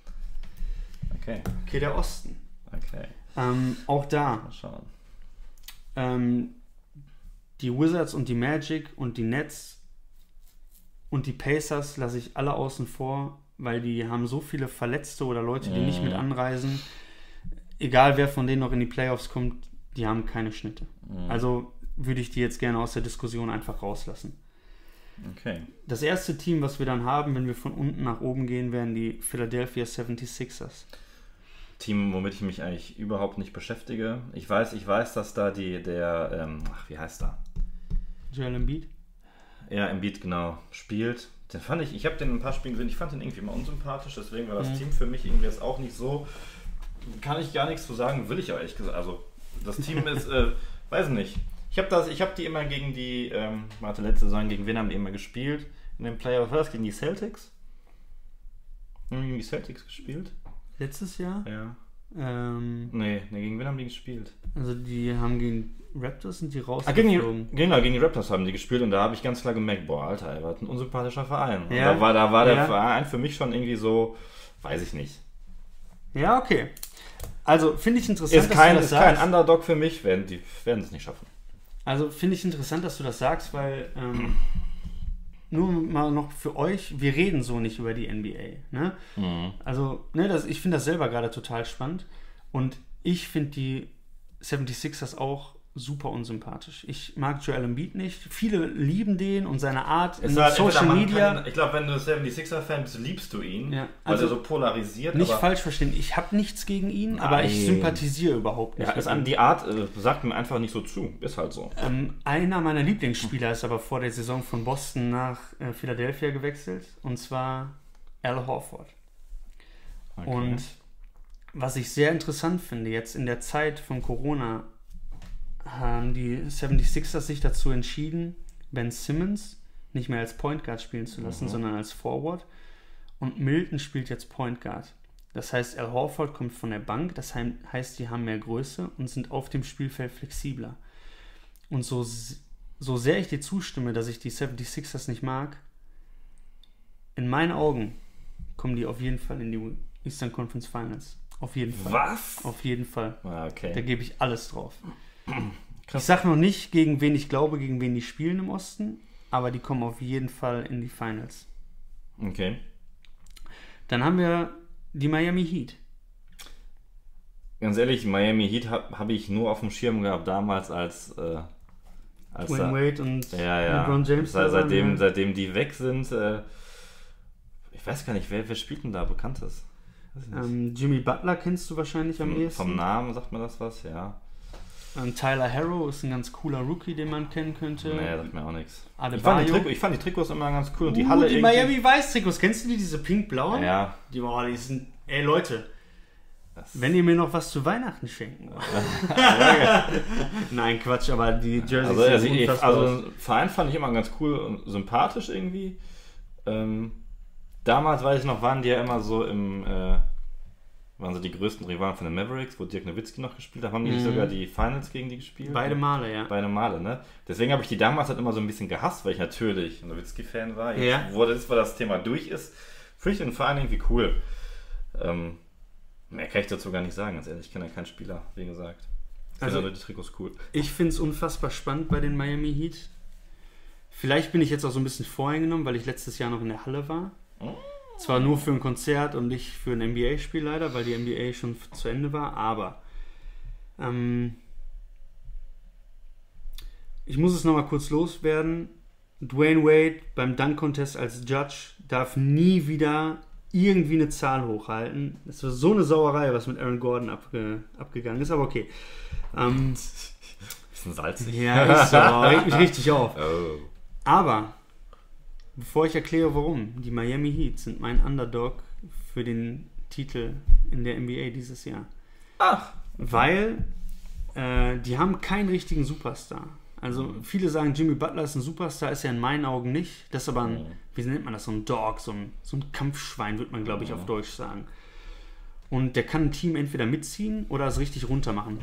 Okay, der Osten. Okay. Auch da. Mal schauen. Die Wizards und die Magic und die Nets und die Pacers lasse ich alle außen vor, weil die haben so viele Verletzte oder Leute, die nicht mit anreisen. Egal, wer von denen noch in die Playoffs kommt, die haben keine Schnitte. Also würde ich die jetzt gerne aus der Diskussion einfach rauslassen. Okay. Das erste Team, was wir dann haben, wenn wir von unten nach oben gehen, wären die Philadelphia 76ers. Team, womit ich mich eigentlich überhaupt nicht beschäftige. Ich weiß, dass da wie heißt da? Joel Embiid? Ja, Embiid, genau, spielt. Ich habe den in ein paar Spielen gesehen, ich fand den irgendwie mal unsympathisch, deswegen war das Team für mich irgendwie jetzt auch nicht so, kann ich gar nichts zu sagen, will ich aber ehrlich gesagt. Also, das Team ist, weiß nicht. Ich habe die immer gegen die, letzte Saison, gegen wen haben die immer gespielt? In den Playoffs, war das gegen die Celtics? Haben die gegen die Celtics gespielt? Letztes Jahr? Ja. Nee, gegen wen haben die gespielt? Also die haben gegen Raptors sind die rausgeflogen. Gegen die Raptors haben die gespielt und da habe ich ganz klar gemerkt, Alter, er war ein unsympathischer Verein. Ja. Da war der Verein für mich schon irgendwie so, weiß ich nicht. Ja, okay. Also finde ich interessant, dass du das sagst. Kein Underdog für mich, werden es nicht schaffen. Also finde ich interessant, dass du das sagst, weil nur mal noch für euch, wir reden so nicht über die NBA. Ne? Also ich finde das selber gerade total spannend und ich finde die 76ers auch super unsympathisch. Ich mag Joel Embiid nicht. Viele lieben den und seine Art in Social Media. Ich glaube, wenn du 76er-Fan bist, liebst du ihn, weil er so polarisiert. Nicht falsch verstehen, ich habe nichts gegen ihn, aber ich sympathisiere überhaupt nicht. Ja, die Art sagt mir einfach nicht so zu. Ist halt so. Einer meiner Lieblingsspieler ist aber vor der Saison von Boston nach Philadelphia gewechselt, und zwar Al Horford. Okay. Und was ich sehr interessant finde, jetzt in der Zeit von Corona haben die 76ers sich dazu entschieden, Ben Simmons nicht mehr als Point Guard spielen zu lassen, sondern als Forward. Und Milton spielt jetzt Point Guard. Das heißt, Al Horford kommt von der Bank, das heißt, die haben mehr Größe und sind auf dem Spielfeld flexibler. Und so sehr ich dir zustimme, dass ich die 76ers nicht mag, in meinen Augen kommen die auf jeden Fall in die Eastern Conference Finals. Auf jeden Fall. Was? Auf jeden Fall. Okay. Da gebe ich alles drauf. Ich sage noch nicht, gegen wen ich glaube, gegen wen die spielen im Osten, aber die kommen auf jeden Fall in die Finals. Okay. Dann haben wir die Miami Heat. Ganz ehrlich, Miami Heat habe ich nur auf dem Schirm gehabt damals als Dwayne Wade und LeBron James. Seitdem die weg sind, ich weiß gar nicht, wer spielt denn da Bekanntes? Jimmy Butler kennst du wahrscheinlich am ehesten. Vom Namen sagt mir das was, ja. Tyler Herro ist ein ganz cooler Rookie, den man kennen könnte. Nee, sagt mir auch nichts. Ich fand die Trikots immer ganz cool. Und die Halle die Miami Weiß Trikots, kennst du die, diese pink-blauen? Ja. Die sind, ey Leute, wenn ihr mir noch was zu Weihnachten schenken wollt. Nein, Quatsch, aber die Jerseys sind unfassbar. Also Verein fand ich immer ganz cool und sympathisch irgendwie. Damals, weiß ich noch, waren die ja immer so waren so die größten Rivalen von den Mavericks, wo Dirk Nowitzki noch gespielt hat. Haben die nicht sogar die Finals gegen die gespielt? Beide Male, ja. Beide Male, ne? Deswegen habe ich die damals halt immer so ein bisschen gehasst, weil ich natürlich Nowitzki-Fan war. Jetzt, wo das Thema durch ist, finde ich den Verein irgendwie cool. Mehr kann ich dazu gar nicht sagen, ganz ehrlich. Ich kenne ja keinen Spieler, wie gesagt. Ich finde nur die Trikots cool. Ich finde es unfassbar spannend bei den Miami Heat. Vielleicht bin ich jetzt auch so ein bisschen voreingenommen, weil ich letztes Jahr noch in der Halle war. Zwar nur für ein Konzert und nicht für ein NBA-Spiel leider, weil die NBA schon zu Ende war, aber ich muss es nochmal kurz loswerden. Dwayne Wade beim Dunk-Contest als Judge darf nie wieder irgendwie eine Zahl hochhalten. Das war so eine Sauerei, was mit Aaron Gordon abgegangen ist, aber okay. Bisschen salzig. Ja, ist so, regt mich richtig auf. Oh. Aber bevor ich erkläre, warum, die Miami Heat sind mein Underdog für den Titel in der NBA dieses Jahr. Ach. Weil die haben keinen richtigen Superstar. Also viele sagen, Jimmy Butler ist ein Superstar, ist er in meinen Augen nicht. Das ist aber ein, wie nennt man das, so ein Dog, so ein Kampfschwein, würde man, glaube ich, auf Deutsch sagen. Und der kann ein Team entweder mitziehen oder es richtig runter machen.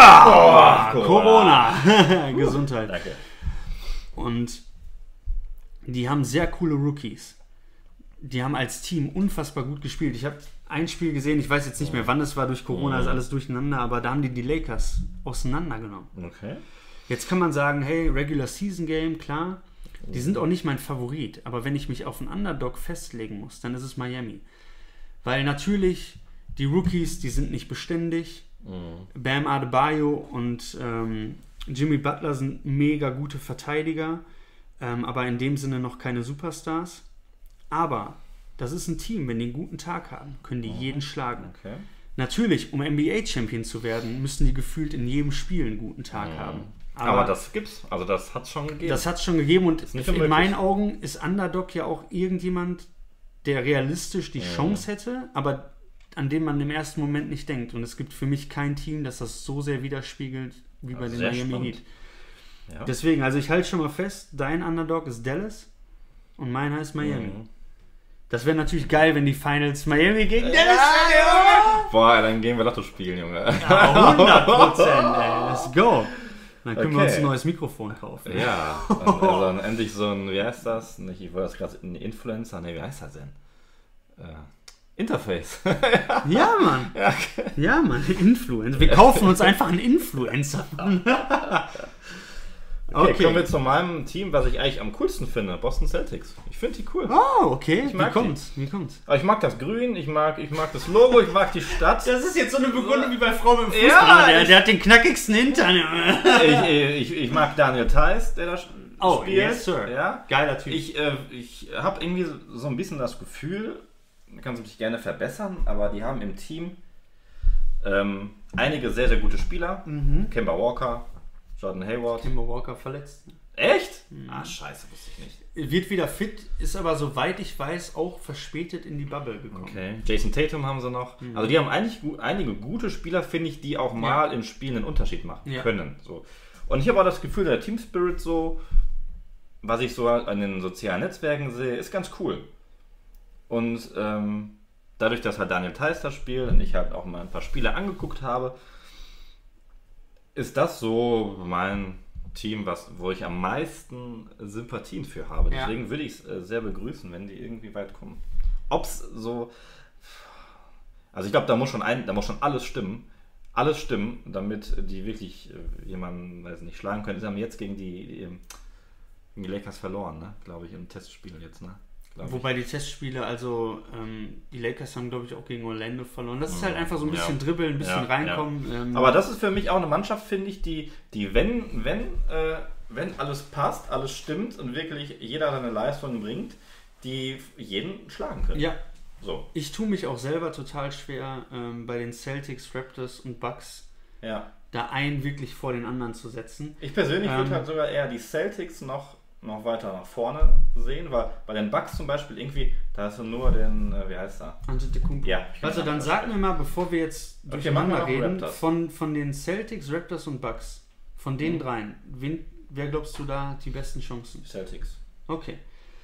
Corona! Gesundheit. Danke. Und die haben sehr coole Rookies. Die haben als Team unfassbar gut gespielt. Ich habe ein Spiel gesehen, ich weiß jetzt nicht mehr, wann es war, durch Corona ist alles durcheinander, aber da haben die Lakers auseinandergenommen. Okay. Jetzt kann man sagen, hey, Regular Season Game, klar, die sind auch nicht mein Favorit, aber wenn ich mich auf einen Underdog festlegen muss, dann ist es Miami. Weil natürlich, die Rookies, die sind nicht beständig. Bam Adebayo und Jimmy Butler sind mega gute Verteidiger, aber in dem Sinne noch keine Superstars. Aber das ist ein Team, wenn die einen guten Tag haben, können die jeden schlagen. Okay. Natürlich, um NBA-Champion zu werden, müssen die gefühlt in jedem Spiel einen guten Tag haben. Aber das gibt's, also das hat's schon gegeben. Das hat's schon gegeben und in meinen Augen ist Underdog ja auch irgendjemand, der realistisch die Chance hätte, aber an den man im ersten Moment nicht denkt. Und es gibt für mich kein Team, das das so sehr widerspiegelt wie bei den Miami Heat. Ja. Deswegen, also ich halte schon mal fest, dein Underdog ist Dallas und mein heißt Miami. Das wäre natürlich geil, wenn die Finals Miami gegen Dallas wären. Boah, dann gehen wir Lotto spielen, Junge. Ja, 100%, ey. Let's go. Dann können wir uns ein neues Mikrofon kaufen. Ja, also dann endlich so ein, wie heißt das? Ich wollte das gerade, ein Influencer, wie heißt das denn? Interface. Ja, Mann. Ja, Mann, Influencer. Wir kaufen uns einfach einen Influencer. Okay, kommen wir zu meinem Team, was ich eigentlich am coolsten finde. Boston Celtics. Ich finde die cool. Oh, okay. Wie kommt's? Aber ich mag das Grün, ich mag das Logo, ich mag die Stadt. Das ist jetzt so eine Begründung wie bei Frau mit dem Fußball. Ja, der hat den knackigsten Hintern. Ich mag Daniel Theis, der da spielt. Yes, Sir. Ja? Geiler Typ. Ich habe irgendwie so ein bisschen das Gefühl, man kann es mich gerne verbessern, aber die haben im Team einige sehr, sehr gute Spieler. Kemba Walker, Jordan Hayward. Kemba Walker verletzt. Echt? Scheiße, wusste ich nicht. Wird wieder fit, ist aber soweit ich weiß auch verspätet in die Bubble gekommen. Okay. Jason Tatum haben sie noch. Also die haben eigentlich einige gute Spieler, finde ich, die auch mal im Spiel einen Unterschied machen können. So. Und ich habe auch das Gefühl, der Team Spirit so, was ich so an den sozialen Netzwerken sehe, ist ganz cool. Und dadurch, dass halt Daniel Theis da spielt und ich halt auch mal ein paar Spiele angeguckt habe, ist das so mein Team, wo ich am meisten Sympathien für habe. Deswegen würde ich es sehr begrüßen, wenn die irgendwie weit kommen. Ob es so... Also ich glaube, da muss schon alles stimmen. Alles stimmen, damit die wirklich jemanden, weiß nicht, schlagen können. Sie haben jetzt gegen die Lakers verloren, ne? Glaube ich, im Testspiel jetzt, ne? Wobei die Testspiele, also die Lakers haben, glaube ich, auch gegen Orlando verloren. Das ist halt einfach so ein bisschen dribbeln, ein bisschen reinkommen. Ja. Aber das ist für mich auch eine Mannschaft, finde ich, die wenn alles passt, alles stimmt und wirklich jeder seine Leistung bringt, die jeden schlagen können. Ja. So. Ich tue mich auch selber total schwer, bei den Celtics, Raptors und Bucks da einen wirklich vor den anderen zu setzen. Ich persönlich würde halt sogar eher die Celtics noch weiter nach vorne sehen, weil bei den Bucks zum Beispiel irgendwie, da hast du nur den, wie heißt er? Antetokounmpo. Ja. Also dann sag mir mal, bevor wir jetzt durcheinander reden, von den Celtics, Raptors und Bucks, von den dreien, wer glaubst du da hat die besten Chancen? Celtics. Okay.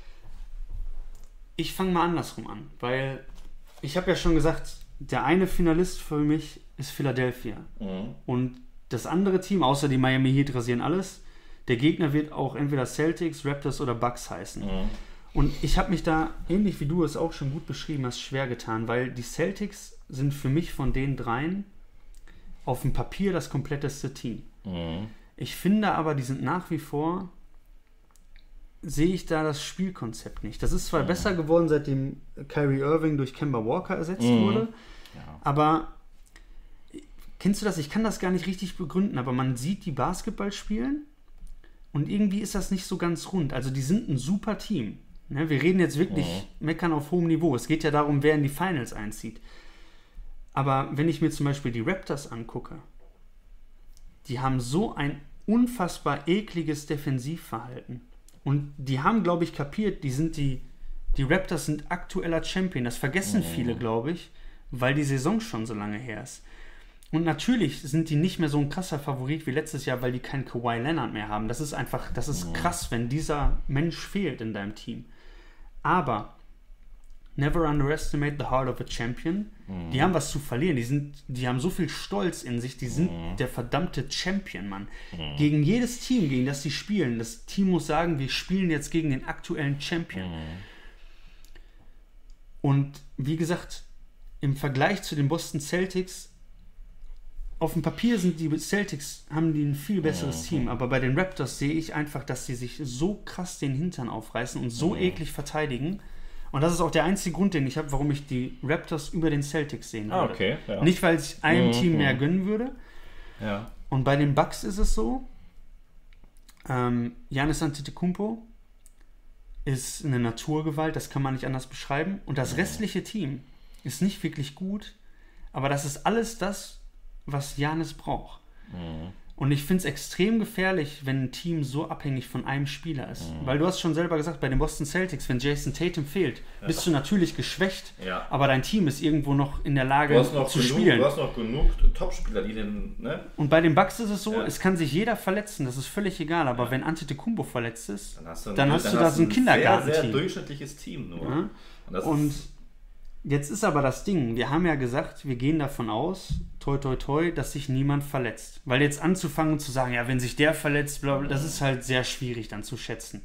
Ich fange mal andersrum an, weil ich habe ja schon gesagt, der eine Finalist für mich ist Philadelphia. Und das andere Team, außer die Miami Heat, rasieren alles. Der Gegner wird auch entweder Celtics, Raptors oder Bucks heißen. Und ich habe mich da, ähnlich wie du es auch schon gut beschrieben hast, schwer getan, weil die Celtics sind für mich von den dreien auf dem Papier das kompletteste Team. Ich finde aber, die sind nach wie vor, sehe ich da das Spielkonzept nicht. Das ist zwar besser geworden, seitdem Kyrie Irving durch Kemba Walker ersetzt wurde, aber kennst du das? Ich kann das gar nicht richtig begründen, aber man sieht die Basketball spielen und irgendwie ist das nicht so ganz rund. Also die sind ein super Team. Ne? Wir reden jetzt wirklich meckern auf hohem Niveau. Es geht ja darum, wer in die Finals einzieht. Aber wenn ich mir zum Beispiel die Raptors angucke, die haben so ein unfassbar ekliges Defensivverhalten. Und die haben, glaube ich, kapiert, die Raptors sind aktueller Champion. Das vergessen viele, glaube ich, weil die Saison schon so lange her ist. Und natürlich sind die nicht mehr so ein krasser Favorit wie letztes Jahr, weil die keinen Kawhi Leonard mehr haben. Das ist krass, wenn dieser Mensch fehlt in deinem Team. Aber never underestimate the heart of a champion. Die haben was zu verlieren. Die haben so viel Stolz in sich. Die sind der verdammte Champion, Mann. Gegen jedes Team, gegen das sie spielen, das Team muss sagen, wir spielen jetzt gegen den aktuellen Champion. Und wie gesagt, im Vergleich zu den Boston Celtics, auf dem Papier sind die Celtics, haben die ein viel besseres Team, aber bei den Raptors sehe ich einfach, dass sie sich so krass den Hintern aufreißen und so eklig verteidigen. Und das ist auch der einzige Grund, den ich habe, warum ich die Raptors über den Celtics sehen würde. Okay, ja. Nicht, weil ich einem Team mehr gönnen würde. Ja. Und bei den Bucks ist es so, Giannis Antetokounmpo ist eine Naturgewalt, das kann man nicht anders beschreiben. Und das restliche Team ist nicht wirklich gut, aber das ist alles das, was Giannis braucht. Und ich finde es extrem gefährlich, wenn ein Team so abhängig von einem Spieler ist. Weil du hast schon selber gesagt, bei den Boston Celtics, wenn Jason Tatum fehlt, bist du natürlich geschwächt, aber dein Team ist irgendwo noch in der Lage zu spielen. Du hast noch genug Topspieler, die den... Ne? Und bei den Bucks ist es so, es kann sich jeder verletzen, das ist völlig egal, aber wenn Antetokounmpo verletzt ist, dann hast du da so ein Kindergartenteam. Sehr, sehr durchschnittliches Team nur. Und jetzt ist aber das Ding, wir haben ja gesagt, wir gehen davon aus, toi toi toi, dass sich niemand verletzt. Weil jetzt anzufangen und zu sagen, ja, wenn sich der verletzt, bla bla, das ist halt sehr schwierig dann zu schätzen.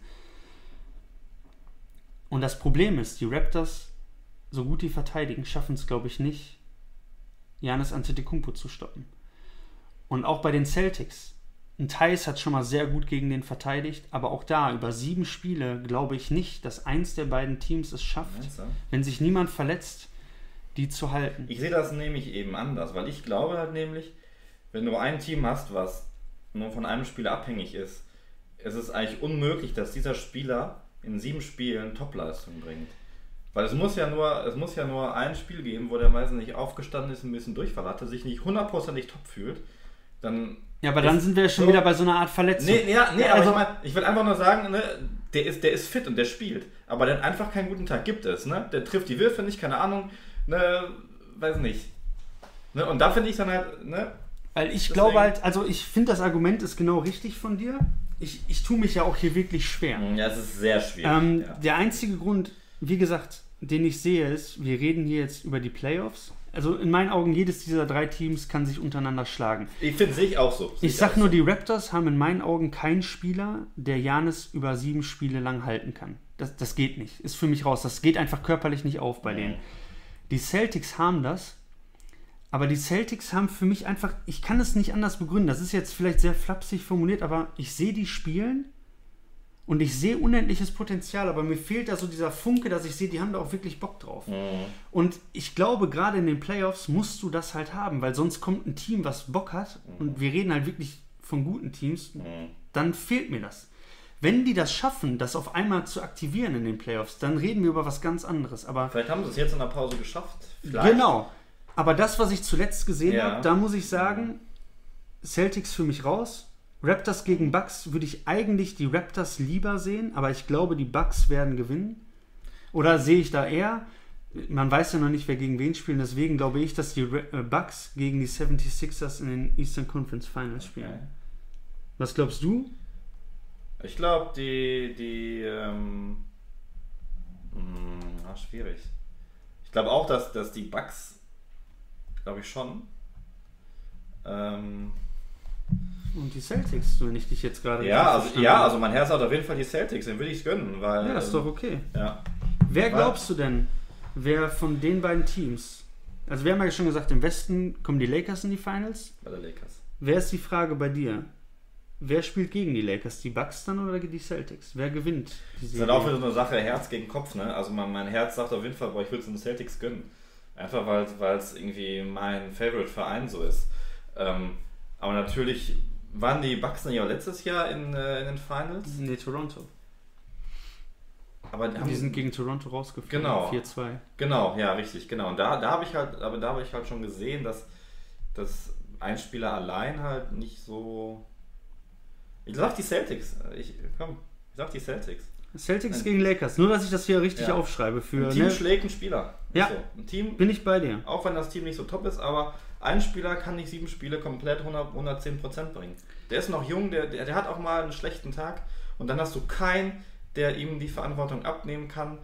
Und das Problem ist, die Raptors, so gut die verteidigen, schaffen es, glaube ich, nicht, Giannis Antetokounmpo zu stoppen. Und auch bei den Celtics, ein Theis hat schon mal sehr gut gegen den verteidigt, aber auch da, über 7 Spiele, glaube ich nicht, dass eins der beiden Teams es schafft, wenn sich niemand verletzt, die zu halten. Ich sehe das nämlich eben anders, weil ich glaube halt nämlich, wenn du ein Team hast, was nur von einem Spieler abhängig ist, es ist eigentlich unmöglich, dass dieser Spieler in 7 Spielen Topleistung bringt. Weil es muss ja nur ein Spiel geben, wo der meistens nicht aufgestanden ist, ein bisschen Durchfall hatte, sich nicht 100% top fühlt, dann... Ja, aber dann sind wir schon wieder bei so einer Art Verletzung. Aber ich will einfach nur sagen, ne, der ist fit und der spielt, aber der hat einfach keinen guten Tag, gibt es, ne? Der trifft die Würfe nicht, keine Ahnung, ne, weiß nicht. Ne? Und da finde ich dann halt, ne? Weil ich glaube halt, also ich finde, das Argument ist genau richtig von dir. Ich tue mich ja auch hier wirklich schwer. Ja, es ist sehr schwierig. Der einzige Grund, wie gesagt, den ich sehe, ist, wir reden hier jetzt über die Playoffs. Also in meinen Augen, jedes dieser 3 Teams kann sich untereinander schlagen. Ich finde, sehe ich auch so. Ich sag nur, die Raptors haben in meinen Augen keinen Spieler, der Giannis über 7 Spiele lang halten kann. Das geht nicht. Ist für mich raus. Das geht einfach körperlich nicht auf bei denen. Die Celtics haben das, aber die Celtics haben für mich einfach, ich kann es nicht anders begründen. Das ist jetzt vielleicht sehr flapsig formuliert, aber ich sehe die spielen und ich sehe unendliches Potenzial, aber mir fehlt da so dieser Funke, dass ich sehe, die haben da auch wirklich Bock drauf. Und ich glaube, gerade in den Playoffs musst du das halt haben, weil sonst kommt ein Team, was Bock hat und wir reden halt wirklich von guten Teams, dann fehlt mir das. Wenn die das schaffen, das auf einmal zu aktivieren in den Playoffs, dann reden wir über was ganz anderes. Aber vielleicht haben sie es jetzt in der Pause geschafft. Vielleicht. Genau. Aber das, was ich zuletzt gesehen habe, da muss ich sagen, Celtics für mich raus. Raptors gegen Bucks würde ich eigentlich die Raptors lieber sehen, aber ich glaube, die Bucks werden gewinnen. Oder sehe ich da eher? Man weiß ja noch nicht, wer gegen wen spielen, deswegen glaube ich, dass die Bucks gegen die 76ers in den Eastern Conference Finals spielen. Okay. Was glaubst du? Ich glaube, schwierig. Ich glaube auch, dass die Bucks, glaube ich schon. Und die Celtics, wenn ich dich jetzt gerade... Also mein Herz hat auf jeden Fall die Celtics, den würde ich es gönnen, weil... Ja, das ist doch okay. Ja. Wer glaubst du denn, wer von den beiden Teams... Also wir haben ja schon gesagt, im Westen kommen die Lakers in die Finals. Bei der Lakers. Wer ist die Frage bei dir? Wer spielt gegen die Lakers? Die Bucks dann oder die Celtics? Wer gewinnt? Das ist halt auch wieder so eine Sache, Herz gegen Kopf, ne? Also mein Herz sagt auf jeden Fall, ich würde es den Celtics gönnen. Einfach weil es irgendwie mein Favorite-Verein so ist. Aber natürlich waren die Bucks nicht auch letztes Jahr in den Finals? Nee, Toronto. Aber die sind gegen Toronto rausgeflogen. Genau. 4-2. Genau, ja, richtig, genau. Und da habe ich halt schon gesehen, dass ein Spieler allein halt nicht so... Ich sag die Celtics. Ich sag die Celtics. Celtics gegen Lakers. Nur, dass ich das hier richtig aufschreibe. Ein Team schlägt einen Spieler. Ja, so. Ein Team, bin ich bei dir. Auch wenn das Team nicht so top ist, aber ein Spieler kann nicht 7 Spiele komplett 110% bringen. Der ist noch jung, der hat auch mal einen schlechten Tag und dann hast du keinen, der ihm die Verantwortung abnehmen kann,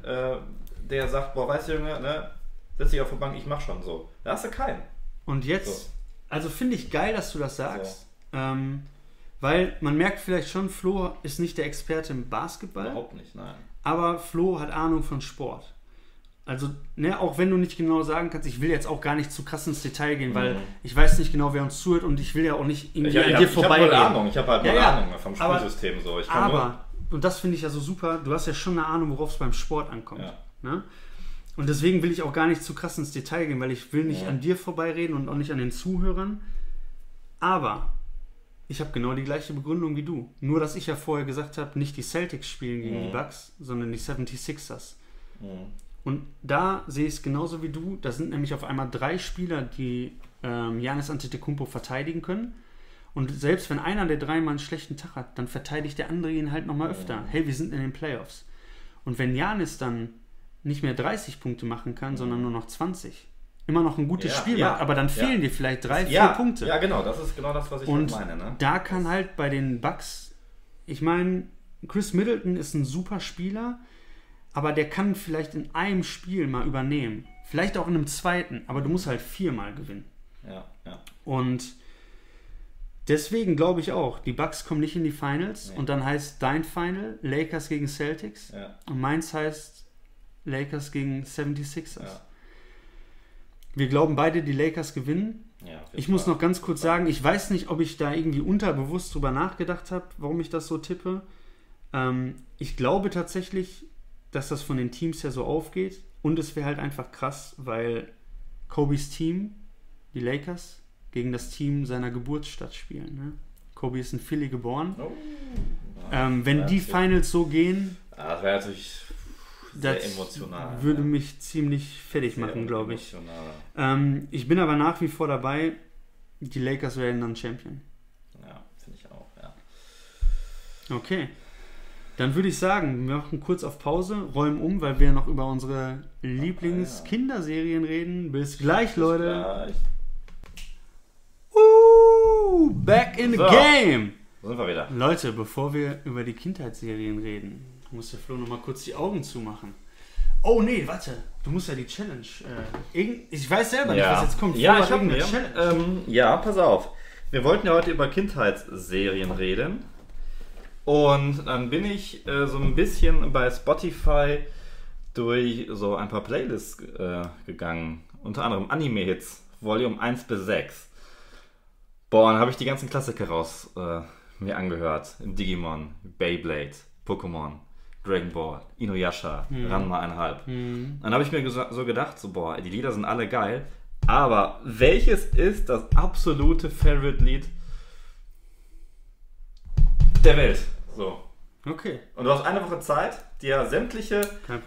der sagt, boah, weißt du Junge, ne, setz dich auf die Bank, ich mach schon so. Da hast du keinen. Und jetzt, also finde ich geil, dass du das sagst. So. Weil man merkt vielleicht schon, Flo ist nicht der Experte im Basketball. Überhaupt nicht, nein. Aber Flo hat Ahnung von Sport. Also, ne, auch wenn du nicht genau sagen kannst, ich will jetzt auch gar nicht zu krass ins Detail gehen, weil ich weiß nicht genau, wer uns zuhört und ich will ja auch nicht irgendwie an dir vorbeigehen. Ich habe halt Ahnung vom Spielsystem. Und das finde ich ja so super, du hast ja schon eine Ahnung, worauf es beim Sport ankommt. Ja. Ne? Und deswegen will ich auch gar nicht zu krass ins Detail gehen, weil ich will nicht an dir vorbeireden und auch nicht an den Zuhörern. Aber ich habe genau die gleiche Begründung wie du. Nur, dass ich ja vorher gesagt habe, nicht die Celtics spielen gegen die Bucks, sondern die 76ers. Und da sehe ich es genauso wie du. Da sind nämlich auf einmal 3 Spieler, die Giannis Antetokounmpo verteidigen können. Und selbst wenn einer der 3 mal einen schlechten Tag hat, dann verteidigt der andere ihn halt nochmal öfter. Hey, wir sind in den Playoffs. Und wenn Giannis dann nicht mehr 30 Punkte machen kann, sondern nur noch 20, immer noch ein gutes Spiel macht, aber dann fehlen dir vielleicht 3-4 Punkte. Ja, genau, das ist genau das, was ich meine. Ne? Da kann halt bei den Bucks, ich meine, Chris Middleton ist ein super Spieler, aber der kann vielleicht in einem Spiel mal übernehmen. Vielleicht auch in einem zweiten, aber du musst halt 4-mal gewinnen. Ja. Und deswegen glaube ich auch, die Bucks kommen nicht in die Finals und dann heißt dein Final Lakers gegen Celtics und meins heißt Lakers gegen 76ers. Ja. Wir glauben beide, die Lakers gewinnen. Ja, Ich muss noch ganz kurz sagen, ich weiß nicht, ob ich da irgendwie unterbewusst drüber nachgedacht habe, warum ich das so tippe. Ich glaube tatsächlich, dass das von den Teams her so aufgeht. Und es wäre halt einfach krass, weil Kobes Team, die Lakers, gegen das Team seiner Geburtsstadt spielen. Ne? Kobe ist in Philly geboren. Oh. Wenn die Finals so gehen, das wäre natürlich sehr emotional. Würde mich ziemlich fertig machen, glaube ich. Ich bin aber nach wie vor dabei, die Lakers werden dann Champion. Ja, finde ich auch, ja. Okay. Dann würde ich sagen, wir machen kurz auf Pause, räumen um, weil wir noch über unsere Lieblings-Kinderserien reden. Bis gleich, Leute. Back in the game. Wo sind wir wieder? Leute, bevor wir über die Kindheitsserien reden, muss der Flo nochmal kurz die Augen zumachen. Oh nee, warte. Du musst ja die Challenge. Ich weiß selber nicht, was jetzt kommt. Ja, ich habe eine Challenge. Ja, pass auf. Wir wollten ja heute über Kindheitsserien reden. Und dann bin ich so ein bisschen bei Spotify durch so ein paar Playlists gegangen. Unter anderem Anime-Hits, Volume 1 bis 6. Boah, dann habe ich die ganzen Klassiker mir angehört. Digimon, Beyblade, Pokémon, Dragon Ball, Inuyasha, Ranma 1,5. Dann habe ich mir so gedacht, boah, die Lieder sind alle geil, aber welches ist das absolute Favorite-Lied der Welt? So. Okay. Und du hast eine Woche Zeit, dir sämtliche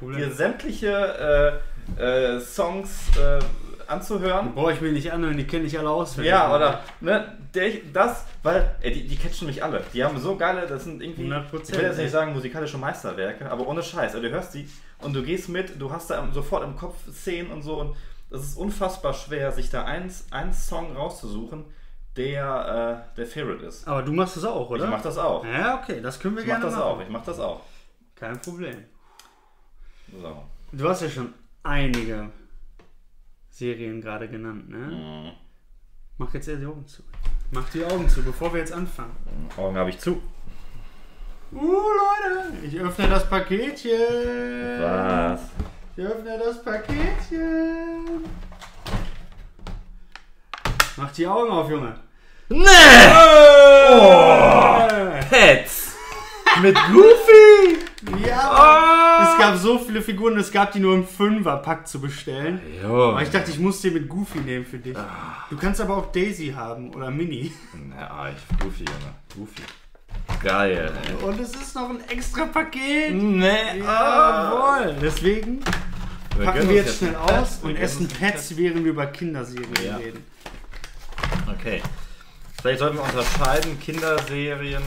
Songs anzuhören. Brauche ich mir nicht anhören, die kenne ich alle auswendig. Ja, oder, ne, weil, die catchen mich alle. Die haben so geile, das sind irgendwie, 100%, ich will jetzt nicht sagen musikalische Meisterwerke, aber ohne Scheiß. Also du hörst die und du gehst mit, du hast da sofort im Kopf Szenen und so und es ist unfassbar schwer, sich da einen Song rauszusuchen, der Favorite ist. Aber du machst das auch, oder? Ich mach das auch. Ja, okay, das können wir gerne machen. Ich mach das auch. Kein Problem. So. Du hast ja schon einige Serien gerade genannt, ne? Mhm. Mach jetzt eher die Augen zu. Mach die Augen zu, bevor wir jetzt anfangen. Augen habe ich zu. Leute, ich öffne das Paketchen. Was? Ich öffne das Paketchen. Mach die Augen auf, Junge. Nee! Oh! Pets! Mit Goofy! Ja! Es gab so viele Figuren, es gab die nur im 5er-Pack zu bestellen. Jo. Aber ich dachte, ich muss den mit Goofy nehmen für dich. Du kannst aber auch Daisy haben oder Minnie. Ja, Goofy, Junge. Goofy. Geil, ey. Und es ist noch ein extra Paket. Nee. Jawohl. Deswegen packen wir jetzt schnell aus und essen Pets, während wir über Kinderserien reden. Okay. Vielleicht sollten wir unterscheiden, Kinderserien,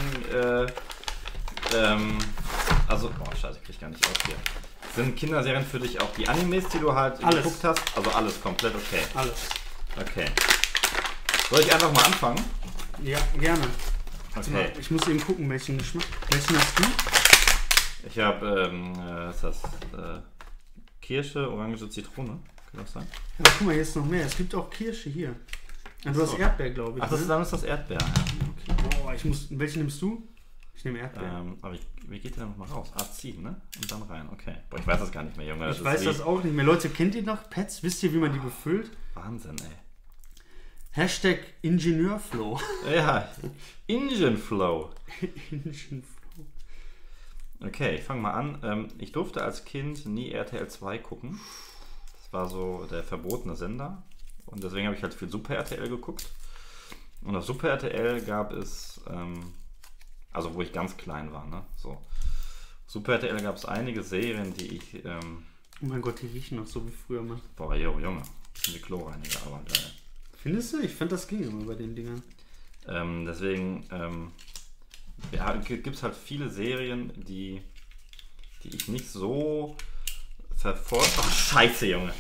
scheiße, krieg ich gar nicht auf hier. Sind Kinderserien für dich auch die Animes, die du halt geguckt hast? Also alles komplett, okay. Alles. Okay. Soll ich einfach mal anfangen? Ja, gerne. Okay. Ich muss eben gucken, welchen Geschmack. Welchen hast du? Ich habe, was ist das? Kirsche, Orange, Zitrone. Kann das sein? Ja, guck mal, hier ist noch mehr. Es gibt auch Kirsche hier. Ja, du hast Erdbeer, glaube ich. Ach, dann ist das Erdbeer. Ja. Okay. Welchen nimmst du? Ich nehme Erdbeer. Aber wie geht der denn nochmal raus? Ziehen, ne? Und dann rein, okay. Boah, ich weiß das gar nicht mehr, Junge. Ich weiß das auch nicht mehr. Leute, kennt ihr noch Pets? Wisst ihr, wie man die befüllt? Wahnsinn, ey. Hashtag Ingenieurflow. Ja, Engine Flow. Engine Flow. Okay, ich fange mal an. Ich durfte als Kind nie RTL 2 gucken. Das war so der verbotene Sender. Und deswegen habe ich halt viel Super RTL geguckt. Und auf Super RTL gab es, also wo ich ganz klein war, ne? So. Super RTL gab es einige Serien, die ich... oh mein Gott, die riechen noch so wie früher mal. Boah, Junge. Das sind die Kloreiniger, aber geil. Findest du? Ich fand das ging immer bei den Dingern. Deswegen gibt es halt viele Serien, die ich nicht so verfolge. Ach, scheiße, Junge.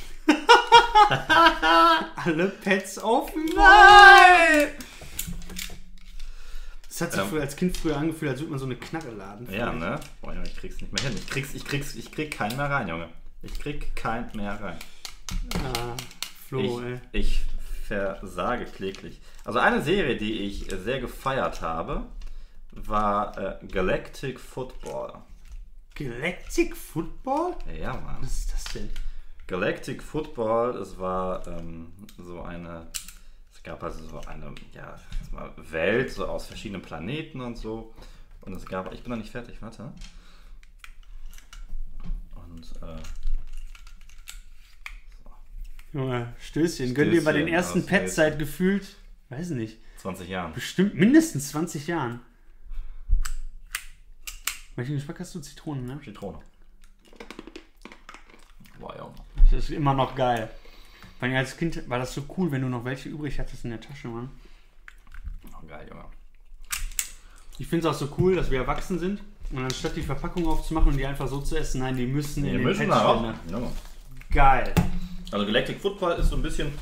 Alle Pets auf? Nein! Das hat sich als Kind früher angefühlt, als würde man so eine Knarre laden. Ja, ne? Boah, Junge, ich krieg's nicht mehr hin. Ich krieg keinen mehr rein, Junge. Ich krieg keinen mehr rein. Flo, ey. Ich versage kläglich. Also eine Serie, die ich sehr gefeiert habe, war Galactic Football. Galactic Football? Ja, Mann. Was ist das denn? Galactic Football, es war es gab also so eine Welt so aus verschiedenen Planeten und so. Und es gab, ich bin noch nicht fertig, warte. Und Junge, Stößchen. Gönn dir bei den ersten Pets seit gefühlt, weiß nicht. 20 Jahren. Bestimmt mindestens 20 Jahren. Welchen Geschmack hast du? Zitronen, ne? Zitrone. Wow, ja. Das ist immer noch geil. Vor allem als Kind war das so cool, wenn du noch welche übrig hattest in der Tasche, Mann. Oh, geil, Junge. Ich finde es auch so cool, dass wir erwachsen sind und anstatt die Verpackung aufzumachen und die einfach so zu essen, nein, die müssen in den Pets ja. Geil. Also Galactic Football ist so ein bisschen,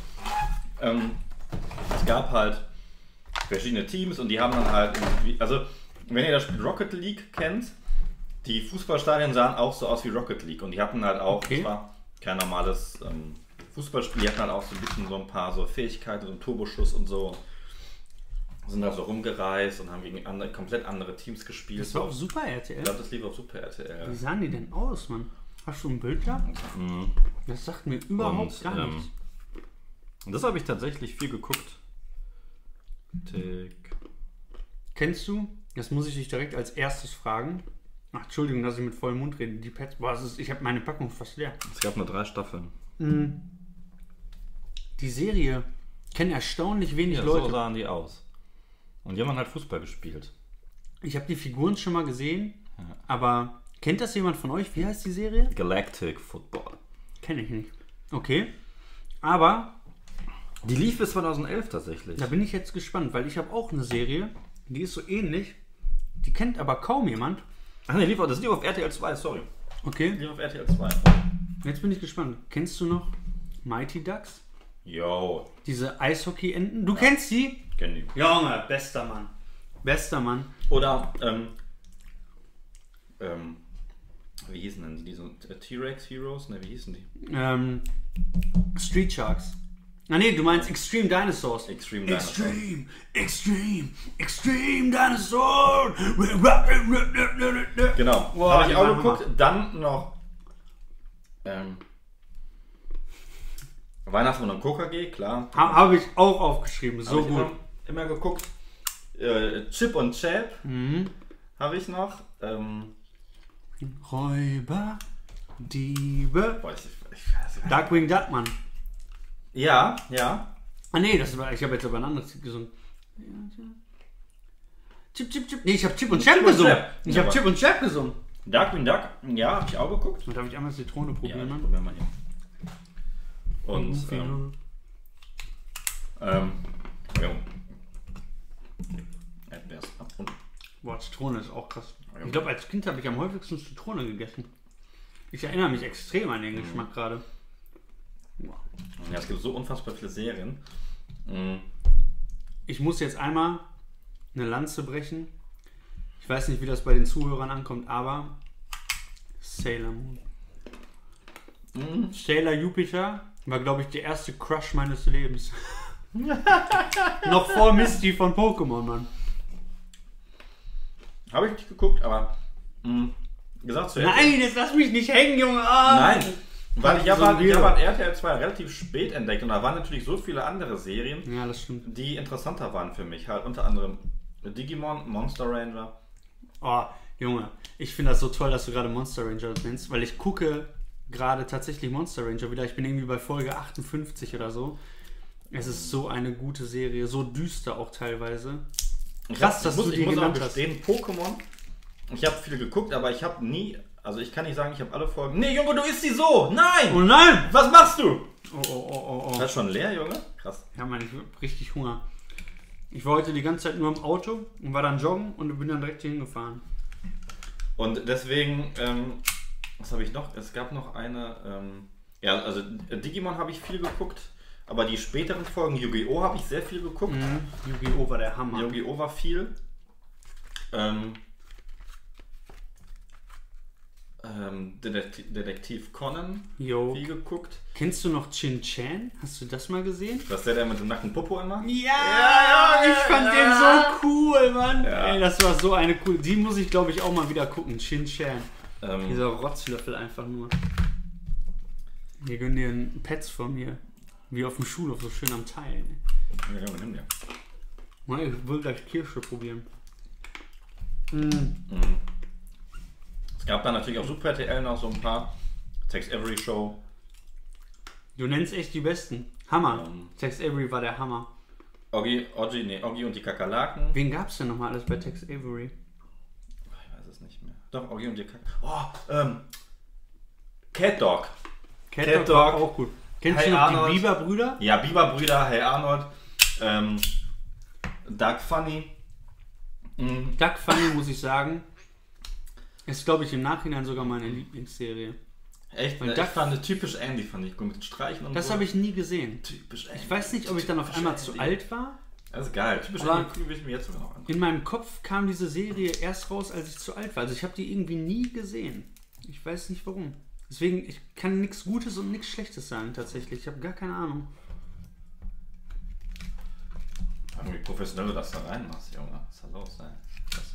es gab halt verschiedene Teams und die haben dann halt, also wenn ihr das Spiel Rocket League kennt, die Fußballstadien sahen auch so aus wie Rocket League und die hatten halt auch, das war kein normales Fußballspiel, die hatten halt auch so ein bisschen so ein paar so Fähigkeiten, so einen Turboschuss und so. Sind da so rumgereist und haben gegen komplett andere Teams gespielt. Das war auf Super RTL? Ich glaube, das lief auf Super RTL. Wie sahen die denn aus, Mann? Hast du ein Bild da? Mhm. Das sagt mir überhaupt gar nichts. Und das habe ich tatsächlich viel geguckt. Kennst du? Das muss ich dich direkt als erstes fragen. Ach, Entschuldigung, dass ich mit vollem Mund rede. Die Pets, boah, ich habe meine Packung fast leer. Es gab nur 3 Staffeln. Die Serie kennen erstaunlich wenig Leute. So sahen die aus. Und jemand hat Fußball gespielt. Ich habe die Figuren schon mal gesehen, aber kennt das jemand von euch? Wie heißt die Serie? Galactic Football. Kenne ich nicht. Okay. Aber die lief bis 2011 tatsächlich. Da bin ich jetzt gespannt, weil ich habe auch eine Serie, die ist so ähnlich. Die kennt aber kaum jemand. Ach ne, das lief auf RTL 2, sorry. Okay. Lief auf RTL 2. Jetzt bin ich gespannt. Kennst du noch Mighty Ducks? Jo. Diese Eishockey-Enten? Du kennst die? Kenn die. Junge, bester Mann. Bester Mann. Oder, wie hießen denn die? So T-Rex Heroes? Ne, wie hießen die? Street Sharks. Ah ne, du meinst Extreme Dinosaurs. Extreme Dinosaurs. Extreme Dinosaurs. Genau. Wow, habe ich auch geguckt. Dann noch Weihnachtsmann und KKG, klar. Habe ich auch aufgeschrieben. So gut. Immer geguckt. Chip und Chap habe ich noch. Räuber, Diebe. Boah, Darkwing Duck, Mann. Ja. Ah nee, ich habe jetzt aber ein anderes Lied gesungen. Chip. Nee, ich habe Chip und Chap gesungen. Ich habe Chip und Chap gesungen. Darkwing Duck, ja, habe ich auch geguckt. Und darf ich einmal Zitrone probieren? Ja, Mann? probieren wir hier. Und boah, Zitrone ist auch krass. Ich glaube, als Kind habe ich am häufigsten Zitrone gegessen. Ich erinnere mich extrem an den Geschmack gerade. Ja, es gibt so unfassbar viele Serien. Ich muss jetzt einmal eine Lanze brechen. Ich weiß nicht, wie das bei den Zuhörern ankommt, aber Sailor Moon. Sailor Jupiter war, glaube ich, der erste Crush meines Lebens. Noch vor Misty von Pokémon, Mann. Habe ich nicht geguckt, aber gesagt zu Nein, jetzt lass mich nicht hängen, Junge. Nein, weil ich habe halt RTL 2 relativ spät entdeckt und da waren natürlich so viele andere Serien, ja, das stimmt, die interessanter waren für mich. Halt unter anderem Digimon, Monster Ranger. Oh, Junge, ich finde das so toll, dass du gerade Monster Ranger nennst, weil ich gucke gerade tatsächlich Monster Ranger wieder. Ich bin irgendwie bei Folge 58 oder so. Es ist so eine gute Serie, so düster auch teilweise. Krass, dass du die genannt hast. Pokémon, ich habe viel geguckt, aber ich habe nie, also ich kann nicht sagen, ich habe alle Folgen. Nee, Junge, du isst die so! Nein! Oh nein! Was machst du? Oh. Das ist schon leer, Junge? Krass. Ja, Mann, ich hab richtig Hunger. Ich war heute die ganze Zeit nur im Auto und war dann joggen und bin dann direkt hier hingefahren. Und deswegen, was habe ich noch? Es gab noch eine, ja, also Digimon habe ich viel geguckt. Aber die späteren Folgen, Yu-Gi-Oh! Habe ich sehr viel geguckt. Yu-Gi-Oh! War der Hammer. Yu-Gi-Oh! War viel. Detektiv Conan viel geguckt. Kennst du noch Shin-Chan? Hast du das mal gesehen? Was der mit dem nackten Popo immer? Ja, ich fand den so cool, Mann. Ja. Ey, das war so eine coole. Die muss ich, glaube ich, auch mal wieder gucken. Shin-Chan. Dieser Rotzlöffel einfach nur. Wir gönnen dir einen Pets von mir. Wie auf dem Schulhof, so schön am Teil. Ja, nimm dir. Ich will gleich Kirsche probieren. Es gab dann natürlich auf Super RTL noch so ein paar. Text Every Show. Du nennst echt die besten. Hammer. Tex Avery war der Hammer. Oggi und die Kakerlaken. Wen gab's denn nochmal alles bei Tex Avery? Ich weiß es nicht mehr. Doch, Oggi und die Kakerlaken. Cat Dog. Cat Dog war auch gut. Kennst Hey du noch Arnold. die Bieber-Brüder? Ja, Bieber-Brüder, Hey Arnold. Doug Funny. Doug Funny, muss ich sagen, ist, glaube ich, im Nachhinein sogar meine Lieblingsserie. Echt? Weil Ich Doug- fand typisch Andy, fand ich gut mit Streichen und Das so. habe ich nie gesehen. Typisch Andy. Ich weiß nicht, ob ich dann auf Typisch einmal zu Andy. alt war. Das ist geil. Typisch Aber- Andy will ich mir jetzt sogar noch an. In meinem Kopf kam diese Serie erst raus, als ich zu alt war. Also ich habe die irgendwie nie gesehen. Ich weiß nicht warum. Deswegen, ich kann nichts Gutes und nichts Schlechtes sagen tatsächlich. Ich habe gar keine Ahnung. Wie professionell du das da reinmachst, Junge. Was ist da los, ey? Das-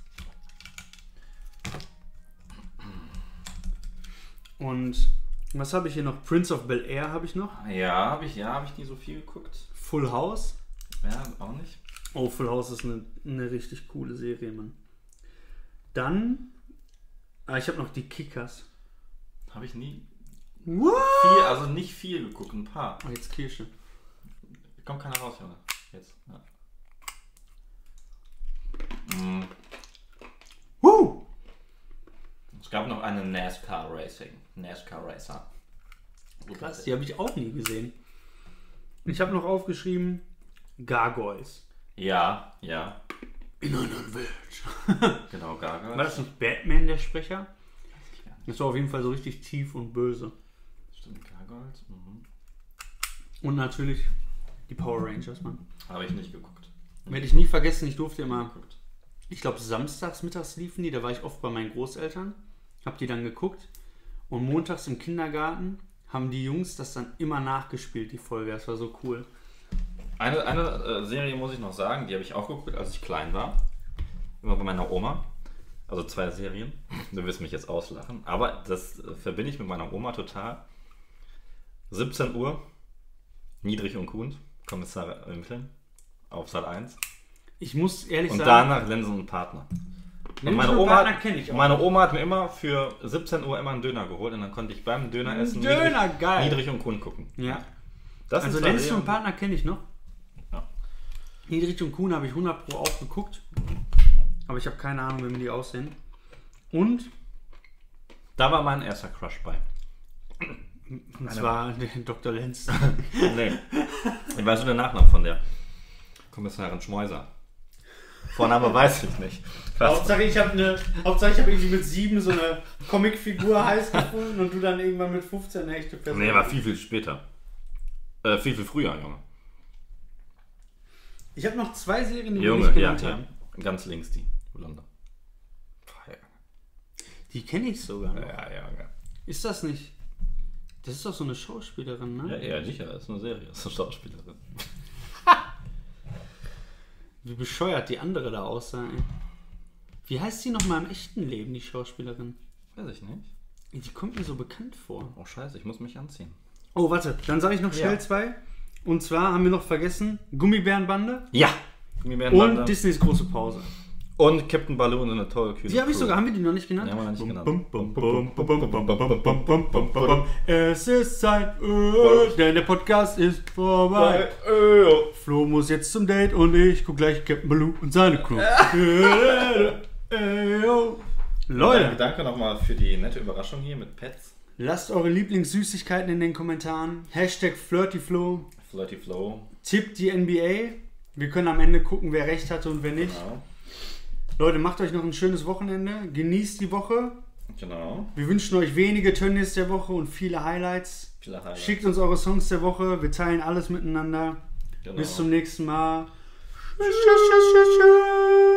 Und was habe ich hier noch? Prince of Bel-Air habe ich noch. Ja, habe ich nie so viel geguckt. Full House. Ja, auch nicht. Oh, Full House ist eine richtig coole Serie, Mann. Dann, ich habe noch die Kickers. Habe ich nie What? viel, also nicht viel geguckt, ein paar. Oh, jetzt Kirsche. Kommt keiner raus, Junge. Jetzt. Ja. Es gab noch eine NASCAR Racer. Krass, die habe ich auch nie gesehen. Ich habe noch aufgeschrieben Gargoyles. Ja. In einer Welt. Genau, Gaga. War das nicht Batman, der Sprecher? Weiß ich gar nicht. Das war auf jeden Fall so richtig tief und böse. Stimmt, Gargoyles. Und natürlich die Power Rangers, Mann. Habe ich nicht geguckt. Werde ich nie vergessen, ich durfte immer, geguckt. ich glaube samstags, mittags liefen die, da war ich oft bei meinen Großeltern, habe die dann geguckt und montags im Kindergarten haben die Jungs das dann immer nachgespielt, die Folge, das war so cool. Eine Serie muss ich noch sagen, die habe ich auch geguckt, als ich klein war. Immer bei meiner Oma. Also 2 Serien. Du wirst mich jetzt auslachen. Aber das verbinde ich mit meiner Oma total. 17 Uhr. Niedrig und Kuhn. Kommissar Winkeln. Auf Sat 1. Ich muss ehrlich Und sagen, danach Lensen und Partner. Und Lensen meine und Oma, Partner kenn ich auch. meine Oma hat mir immer für 17 Uhr immer einen Döner geholt. Und dann konnte ich beim Döner essen Döner, geil. Niedrig und Kuhn gucken. Ja. Das Also sind zwei Lenzen Serien. und Partner kenne ich noch. Ja. Niedrig und Kuhn habe ich 100 Pro auch geguckt. Aber ich habe keine Ahnung, wie die aussehen. Und Da war mein erster Crush bei. das war der Dr. Lenz. Nee. Ich weiß nur den Nachnamen von der Kommissarin Schmeuser. Vorname weiß ich nicht. Hauptsache ich habe irgendwie mit 7 so eine Comicfigur heiß gefunden und du dann irgendwann mit 15 eine echte Person. Nee, war viel später. Viel früher, Junge. Ich habe noch 2 Serien, die wir Junge, nicht ja, genannt ja. haben. Ganz links die. Blonde. Die kenne ich sogar noch. Ja. Ist das nicht? Das ist doch so eine Schauspielerin, ne? Ja, sicher. Das ist eine Serie. Das ist eine Schauspielerin. Wie bescheuert die andere da aussah, ey. Wie heißt die noch mal im echten Leben, die Schauspielerin? Weiß ich nicht. Die kommt mir so bekannt vor. Oh, scheiße. Ich muss mich anziehen. Oh, warte. Dann sage ich noch schnell Ja. 2. Und zwar haben wir noch vergessen Gummibärenbande Ja. und Disneys große Pause. Und Captain Baloo und eine tolle Küche. Die habe ich sogar, haben wir die noch nicht genannt? Ja, haben wir noch nicht genannt. Es ist Zeit, denn der Podcast ist vorbei. Flo muss jetzt zum Date und ich guck gleich Captain Baloo und seine Crew. Leute, Danke nochmal für die nette Überraschung hier mit Pets. lasst eure Lieblingssüßigkeiten in den Kommentaren. #FlirtyFlo. Flirty Flow. Tippt die NBA. Wir können am Ende gucken, wer recht hatte und wer nicht. Leute, macht euch noch ein schönes Wochenende. Genießt die Woche. Genau. Wir wünschen euch wenige Tönnies der Woche und viele Highlights. Viele Highlights. Schickt uns eure Songs der Woche. Wir teilen alles miteinander. Genau. Bis zum nächsten Mal. Tschüss.